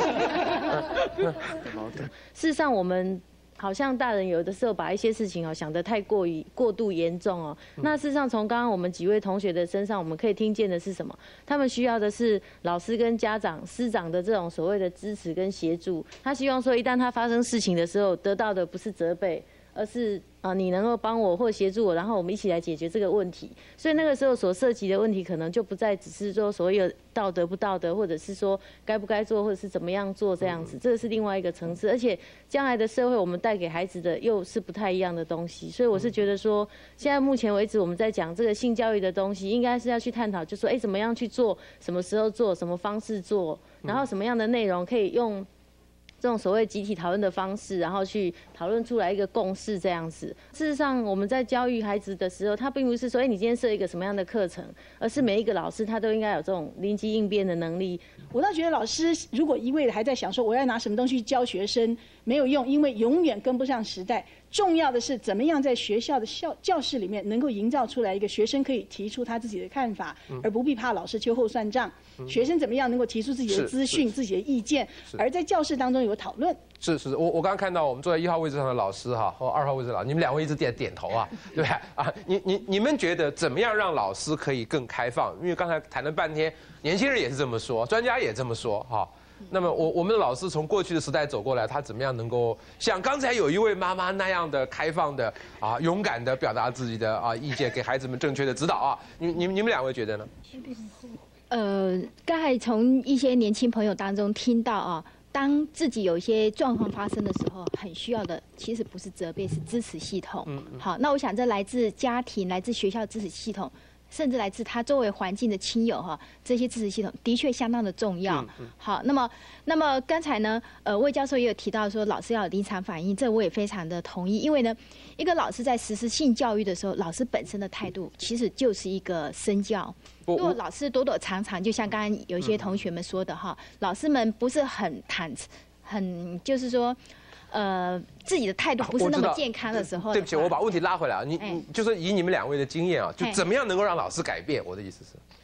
事实上，我们好像大人有的时候把一些事情哦想得太过于过度严重哦。那事实上，从刚刚我们几位同学的身上，我们可以听见的是什么？他们需要的是老师跟家长、师长的这种所谓的支持跟协助。他希望说，一旦他发生事情的时候，得到的不是责备，而是啊，你能够帮我或协助我，然后我们一起来解决这个问题。所以那个时候所涉及的问题，可能就不再只是说所谓的道德不道德，或者是说该不该做，或者是怎么样做这样子，这个是另外一个层次。而且将来的社会，我们带给孩子的又是不太一样的东西。所以我是觉得说，现在目前为止我们在讲这个性教育的东西，应该是要去探讨，就说哎，怎么样去做，什么时候做，什么方式做，然后什么样的内容可以用这种所谓集体讨论的方式，然后去讨论出来一个共识这样子。事实上，我们在教育孩子的时候，他并不是说，哎，你今天设一个什么样的课程，而是每一个老师他都应该有这种临机应变的能力。 我倒觉得老师如果一味的还在想说我要拿什么东西教学生，没有用，因为永远跟不上时代。重要的是怎么样在学校的校教室里面能够营造出来一个学生可以提出他自己的看法，嗯、而不必怕老师秋后算账。嗯、学生怎么样能够提出自己的资讯、自己的意见，而在教室当中有讨论。 是是，我我刚刚看到我们坐在一号位置上的老师哈，和二号位置的老师，你们两位一直点点头啊，对不对啊？你你你们觉得怎么样让老师可以更开放？因为刚才谈了半天，年轻人也是这么说，专家也这么说哈。那么我我们的老师从过去的时代走过来，他怎么样能够像刚才有一位妈妈那样的开放的啊，勇敢的表达自己的啊意见，给孩子们正确的指导啊？你你你们两位觉得呢？ 呃，刚才从一些年轻朋友当中听到啊，当自己有一些状况发生的时候，很需要的其实不是责备，是支持系统。嗯嗯好，那我想这来自家庭、来自学校支持系统，甚至来自他周围环境的亲友哈，这些支持系统的确相当的重要。嗯嗯好，那么那么刚才呢，呃，魏教授也有提到说老师要有临场反应，这我也非常的同意，因为呢，一个老师在实施性教育的时候，老师本身的态度其实就是一个身教。如果老师躲躲藏藏，就像刚刚有一些同学们说的哈，嗯、老师们不是很坦，很就是说。呃，自己的态度不是那么健康的时候的， 对不起，我把问题拉回来啊，你、哎、就是以你们两位的经验啊，就怎么样能够让老师改变？我的意思是，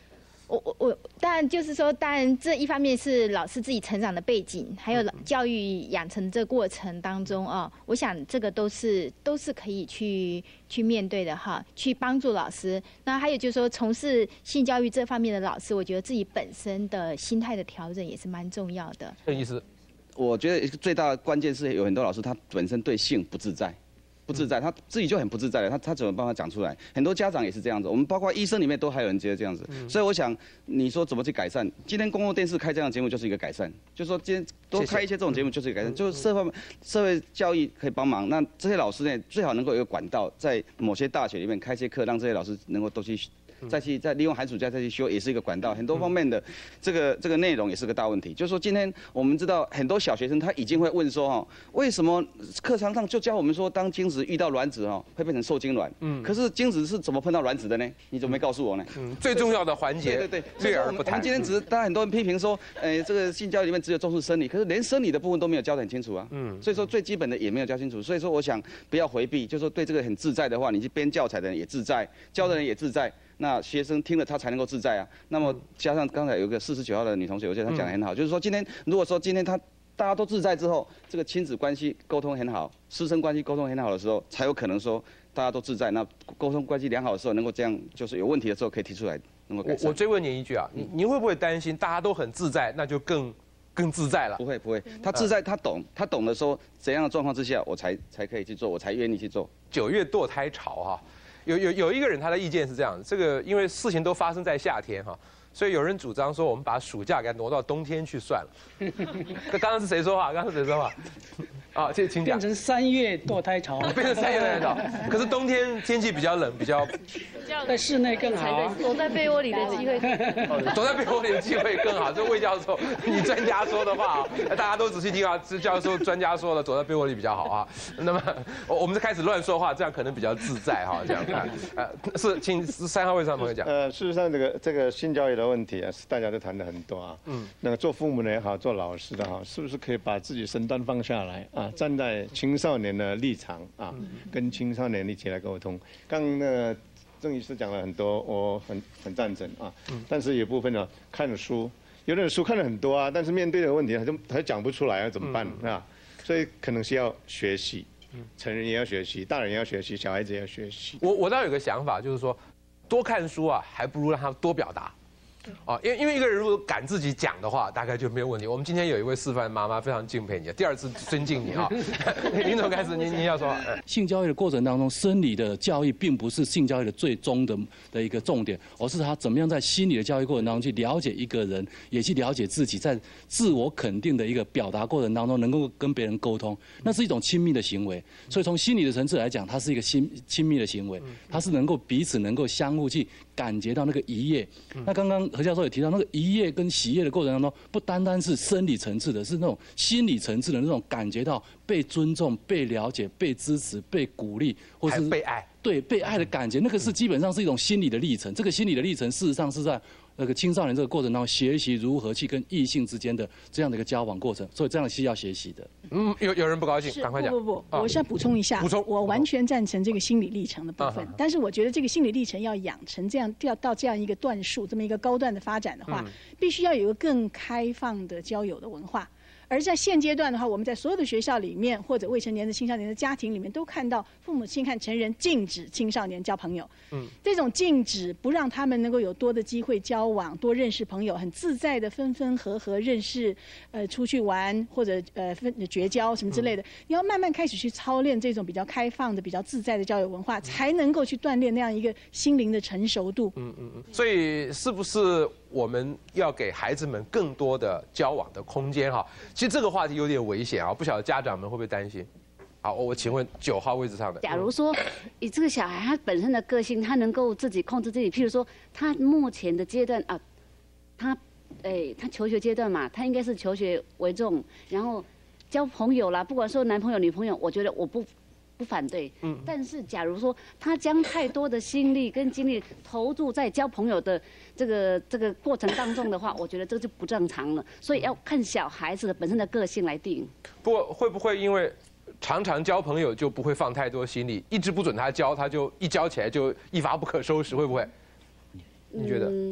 我我我，当然就是说，当然这一方面是老师自己成长的背景，还有教育养成这个过程当中啊，我想这个都是都是可以去去面对的哈，去帮助老师。那还有就是说，从事性教育这方面的老师，我觉得自己本身的心态的调整也是蛮重要的。 这意思， 我觉得最大的关键是有很多老师他本身对性不自在。不自在，他自己就很不自在了，他他怎么办法讲出来？很多家长也是这样子，我们包括医生里面都还有人觉得这样子，嗯、所以我想你说怎么去改善？今天公共电视开这样的节目就是一个改善，就是说今天多开一些这种节目就是一个改善，谢谢就是社会社会教育可以帮忙。那这些老师呢，最好能够有一个管道，在某些大学里面开一些课，让这些老师能够都去。再去再利用寒暑假再去修，也是一个管道，很多方面的这个这个内容也是个大问题。就是说，今天我们知道很多小学生他已经会问说哈，为什么课堂上就教我们说，当精子遇到卵子哈，会变成受精卵？嗯，可是精子是怎么碰到卵子的呢？你怎么没告诉我呢？嗯， 最重要的环节， 对对对，略而不谈。 我们今天只是，当然很多人批评说，呃，这个性教育里面只有重视生理，可是连生理的部分都没有教得很清楚啊。嗯，所以说最基本的也没有教清楚。所以说，我想不要回避，就是说对这个很自在的话，你去编教材的人也自在，教的人也自在。那学生听了他才能够自在啊。那么加上刚才有个四十九号的女同学，我觉得她讲得很好，嗯、就是说今天如果说今天她大家都自在之后，这个亲子关系沟通很好，师生关系沟通很好的时候，才有可能说大家都自在。那沟通关系良好的时候，能够这样就是有问题的时候可以提出来，能够改善。 我我追问您一句啊，您您会不会担心大家都很自在，那就更更自在了？ 不会不会，他自在，他懂，他懂得说怎样的状况之下，我才才可以去做，我才愿意去做。 九月堕胎潮哈、啊。有有有一个人他的意见是这样，这个因为事情都发生在夏天哈，所以有人主张说我们把暑假给它挪到冬天去算了。这刚刚是谁说话？刚刚是谁说话？啊，这请讲。 变成三月堕胎潮。 变成三月堕胎潮，可是冬天天气比较冷，比较在室内更好。 躲在被窝里的机会， 躲在被窝里的机会更好。这魏教授，你专家说的话啊，大家都仔细听啊。这教授专家说了，躲在被窝里比较好啊。那么我们就开始乱说话，这样可能比较自在哈。这样看，呃，是，请三号位上朋友讲。 呃，事实上，这个这个性教育的问题啊，是大家都谈的很多啊。嗯。那个做父母的也好，做老师的哈，是不是可以把自己身段放下来啊，站在青少年的立场啊，跟青少年一起来沟通？刚刚那个郑医师讲了很多，我很很赞成啊。嗯。但是有部分呢，看了书，有的人书看了很多啊，但是面对的问题他就他讲不出来，要怎么办啊？所以可能是要学习。成人也要学习，大人也要学习，小孩子也要学习。 我我倒有个想法，就是说，多看书啊，还不如让他多表达。啊，因为因为一个人如果敢自己讲的话，大概就没有问题。我们今天有一位示范妈妈，非常敬佩你，第二次尊敬你啊。林总开始，您您要说。 性教育的过程当中，生理的教育并不是性教育的最终的的一个重点，而是他怎么样在心理的教育过程当中去了解一个人，也去了解自己，在自我肯定的一个表达过程当中，能够跟别人沟通，那是一种亲密的行为。所以从心理的层次来讲，它是一个亲亲密的行为，它是能够彼此能够相互去感觉到那个愉悦。那刚刚何教授也提到，那个愉悦跟喜悦的过程当中，不单单是生理层次的，是那种心理层次的那种感觉到被尊重、被了解、被支持、被鼓励，或是被爱。 对，被爱的感觉，那个是基本上是一种心理的历程。这个心理的历程，事实上是在那个青少年这个过程当中，学习如何去跟异性之间的这样的一个交往过程，所以这样是要学习的。 嗯，有有人不高兴，赶快讲。 不不不，我是要补充一下，补充，我完全赞成这个心理历程的部分，但是我觉得这个心理历程要养成这样，要到这样一个段数，这么一个高段的发展的话，必须要有一个更开放的交友的文化。而在现阶段的话，我们在所有的学校里面，或者未成年的青少年的家庭里面，都看到父母亲和成人禁止青少年交朋友。嗯，这种禁止不让他们能够有多的机会交往、多认识朋友，很自在的分分合合认识，呃，出去玩或者呃分绝交什么之类的。嗯、你要慢慢开始去操练这种比较开放的、比较自在的交友文化，才能够去锻炼那样一个心灵的成熟度。 嗯嗯嗯。所以是不是我们要给孩子们更多的交往的空间？哈。其实这个话题有点危险啊，不晓得家长们会不会担心？好，我请问九号位置上的。 假如说，以这个小孩他本身的个性，他能够自己控制自己，譬如说他目前的阶段啊，他，哎，他求学阶段嘛，他应该是求学为重，然后交朋友啦，不管说男朋友女朋友，我觉得我不。不反对，嗯，但是假如说他将太多的心力跟精力投注在交朋友的这个这个过程当中的话，我觉得这就不正常了。所以要看小孩子的本身的个性来定。 不过会不会因为常常交朋友就不会放太多心力，一直不准他交，他就一交起来就一发不可收拾，会不会？你觉得？ 嗯，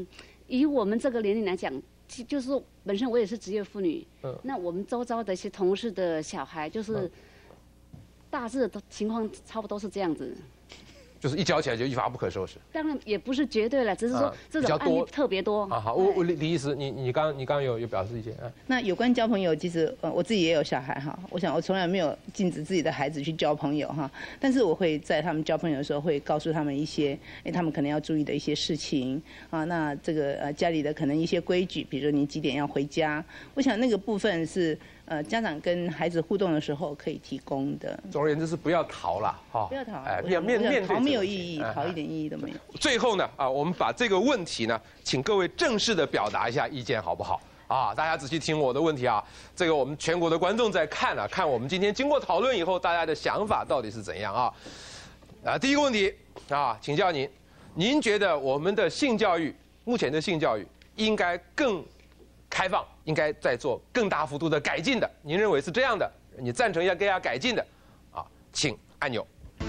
以我们这个年龄来讲，其就是说本身我也是职业妇女， 嗯， 那我们周遭的一些同事的小孩，就是大致的情况差不多是这样子。 就是一教起来就一发不可收拾。 当然也不是绝对了，只是说啊这种案例特别多。 啊，好，我我李李医师，你你刚你刚有有表示意见啊？ 那有关交朋友，其实呃我自己也有小孩哈，我想我从来没有禁止自己的孩子去交朋友哈，但是我会在他们交朋友的时候会告诉他们一些，哎，他们可能要注意的一些事情啊。那这个呃家里的可能一些规矩，比如说你几点要回家，我想那个部分是。呃，家长跟孩子互动的时候可以提供的。 总而言之是不要逃了，哈， 不要逃， 哎，不要面面对逃没有意义，逃一点意义都没有。 最后呢，啊，我们把这个问题呢，请各位正式的表达一下意见，好不好？啊，大家仔细听我的问题啊，这个我们全国的观众在看啊，看我们今天经过讨论以后，大家的想法到底是怎样啊？啊，第一个问题啊，请教您，您觉得我们的性教育，目前的性教育应该更开放，应该再做更大幅度的改进的，您认为是这样的？你赞成要给它改进的，啊，请按钮。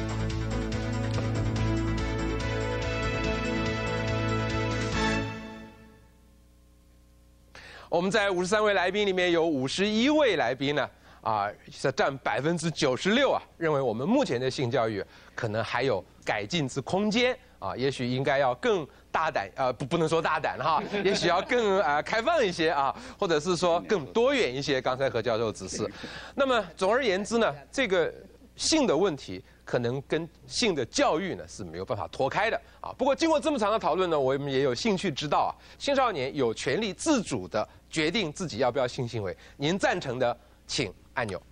我们在五十三位来宾里面有五十一位来宾呢，啊，是占百分之九十六啊，认为我们目前的性教育可能还有改进之空间啊，也许应该要更大胆，呃，不不能说大胆哈，也许要更呃开放一些啊，或者是说更多元一些。刚才何教授指示。那么总而言之呢，这个性的问题可能跟性的教育呢是没有办法脱开的啊。不过经过这么长的讨论呢，我们也有兴趣知道啊，青少年有权利自主的决定自己要不要性行为，您赞成的请按钮。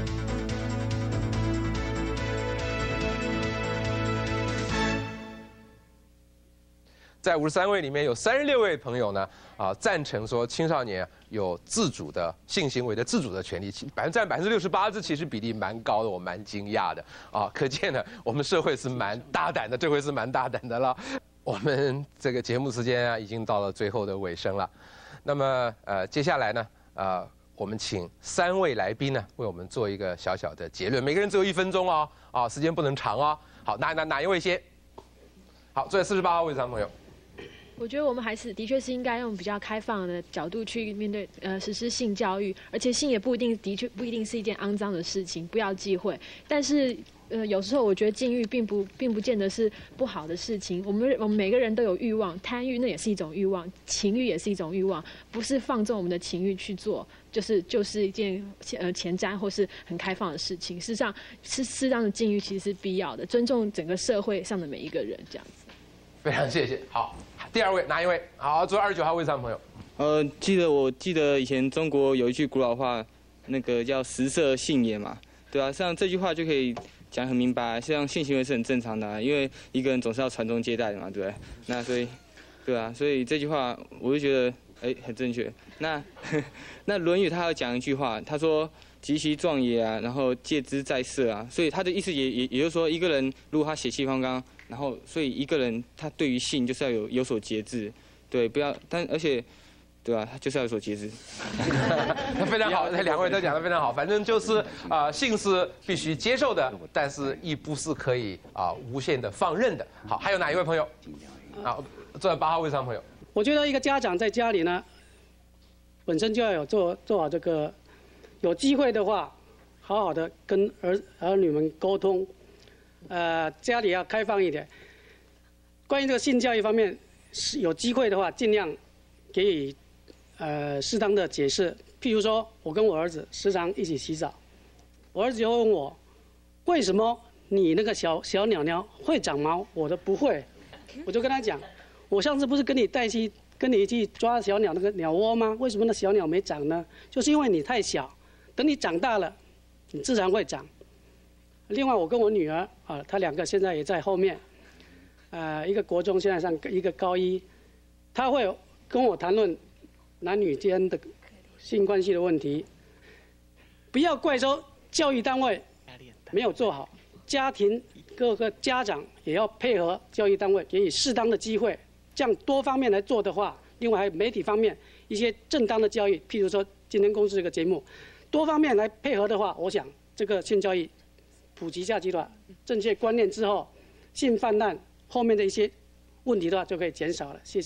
在五十三位里面有三十六位朋友呢，啊，赞成说青少年有自主的性行为的自主的权利，百分占百分之六十八，这其实比例蛮高的，我蛮惊讶的啊。可见呢，我们社会是蛮大胆的，这回是蛮大胆的了。我们这个节目时间啊，已经到了最后的尾声了。那么呃，接下来呢，呃，我们请三位来宾呢，为我们做一个小小的结论，每个人只有一分钟哦，啊，时间不能长哦。好，哪哪哪一位先？好，坐在四十八号位上的朋友。 我觉得我们还是的确是应该用比较开放的角度去面对呃实施性教育，而且性也不一定的确不一定是一件肮脏的事情，不要忌讳。但是呃有时候我觉得禁欲并不并不见得是不好的事情。我们我们每个人都有欲望，贪欲那也是一种欲望，情欲也是一种欲望，不是放纵我们的情欲去做，就是就是一件呃前瞻或是很开放的事情。事实上是适当的禁欲其实是必要的，尊重整个社会上的每一个人这样子。 非常谢谢。好，第二位哪一位？好，坐二十九号位上的朋友。 呃，记得我记得以前中国有一句古老话，那个叫食色性也嘛，对啊，像这句话就可以讲很明白，像性行为是很正常的、啊，因为一个人总是要传宗接代的嘛，对不对？那所以，对啊，所以这句话我就觉得哎很正确。那那《论语》他要讲一句话，他说及其壮也啊，然后戒之在色啊，所以他的意思也也也就是说，一个人如果他血气方刚。然后，所以一个人他对于性就是要有有所节制，对，不要，但而且，对吧？他就是要有所节制。 非常好，这两位都讲得非常好。反正就是啊、呃，性是必须接受的，但是亦不是可以啊、呃、无限的放任的。好，还有哪一位朋友？好，坐在八号位上的朋友。 我觉得一个家长在家里呢，本身就要有做做好这个，有机会的话，好好的跟儿儿女们沟通。呃，家里要开放一点。关于这个性教育方面，是有机会的话，尽量给予呃适当的解释。譬如说，我跟我儿子时常一起洗澡，我儿子就问我，为什么你那个小小鸟鸟会长毛，我的不会？我就跟他讲，我上次不是跟你带去跟你去抓小鸟那个鸟窝吗？为什么那小鸟没长呢？就是因为你太小，等你长大了，你自然会长。另外，我跟我女儿啊，她两个现在也在后面，呃，一个国中现在上一个高一，她会跟我谈论男女间的性关系的问题。不要怪说教育单位没有做好，家庭各个家长也要配合教育单位，给予适当的机会，这样多方面来做的话，另外还有媒体方面一些正当的教育，譬如说今天公司这个节目，多方面来配合的话，我想这个性教育普及下去的话，正确观念之后，性泛滥后面的一些问题的话就可以减少了。谢谢。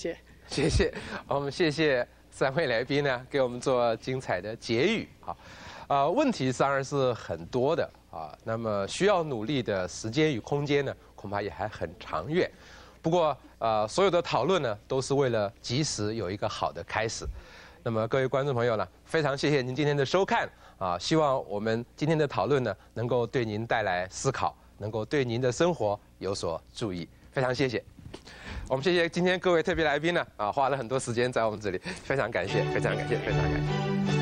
谢谢，我们谢谢三位来宾呢，给我们做精彩的结语啊。啊，问题当然是很多的啊，那么需要努力的时间与空间呢，恐怕也还很长远。不过，呃，所有的讨论呢，都是为了及时有一个好的开始。那么，各位观众朋友呢，非常谢谢您今天的收看啊！希望我们今天的讨论呢，能够对您带来思考，能够对您的生活有所注意。非常谢谢。我们谢谢今天各位特别来宾呢，啊，花了很多时间在我们这里，非常感谢，非常感谢，非常感谢。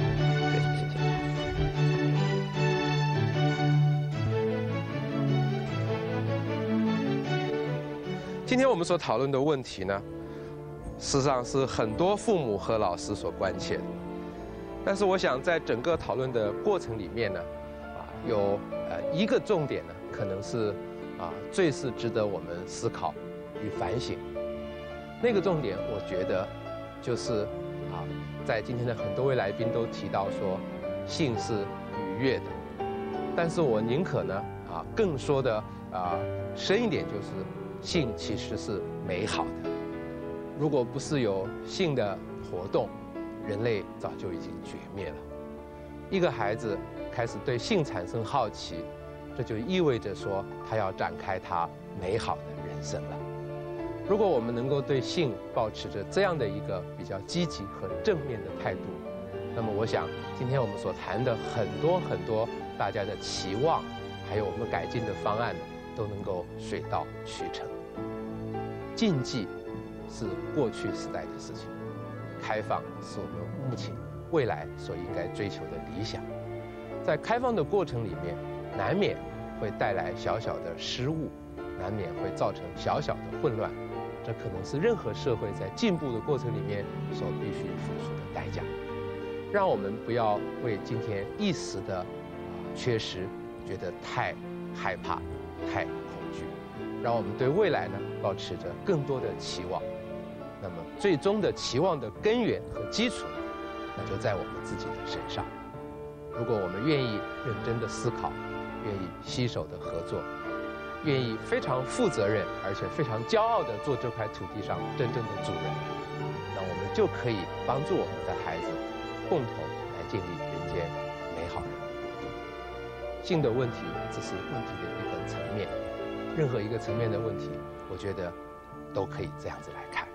今天我们所讨论的问题呢，事实上是很多父母和老师所关切的。但是我想在整个讨论的过程里面呢，啊，有呃一个重点呢，可能是啊最是值得我们思考与反省。那个重点，我觉得就是啊，在今天的很多位来宾都提到说，性是愉悦的，但是我宁可呢啊更说的啊深一点，就是。性其实是美好的，如果不是有性的活动，人类早就已经绝灭了。一个孩子开始对性产生好奇，这就意味着说他要展开他美好的人生了。如果我们能够对性保持着这样的一个比较积极和正面的态度，那么我想今天我们所谈的很多很多大家的期望，还有我们改进的方案，都能够水到渠成。禁忌是过去时代的事情，开放是我们目前未来所应该追求的理想。在开放的过程里面，难免会带来小小的失误，难免会造成小小的混乱，这可能是任何社会在进步的过程里面所必须付出的代价。让我们不要为今天一时的缺失觉得太害怕、太恐惧，让我们对未来呢保持着更多的期望。那么最终的期望的根源和基础呢，那就在我们自己的身上。如果我们愿意认真的思考，愿意携手的合作，愿意非常负责任而且非常骄傲的做这块土地上真正的主人，那我们就可以帮助我们的孩子共同来建立人间美好的国度。性的问题只是问题的一个层面，任何一个层面的问题，我觉得都可以这样子来看。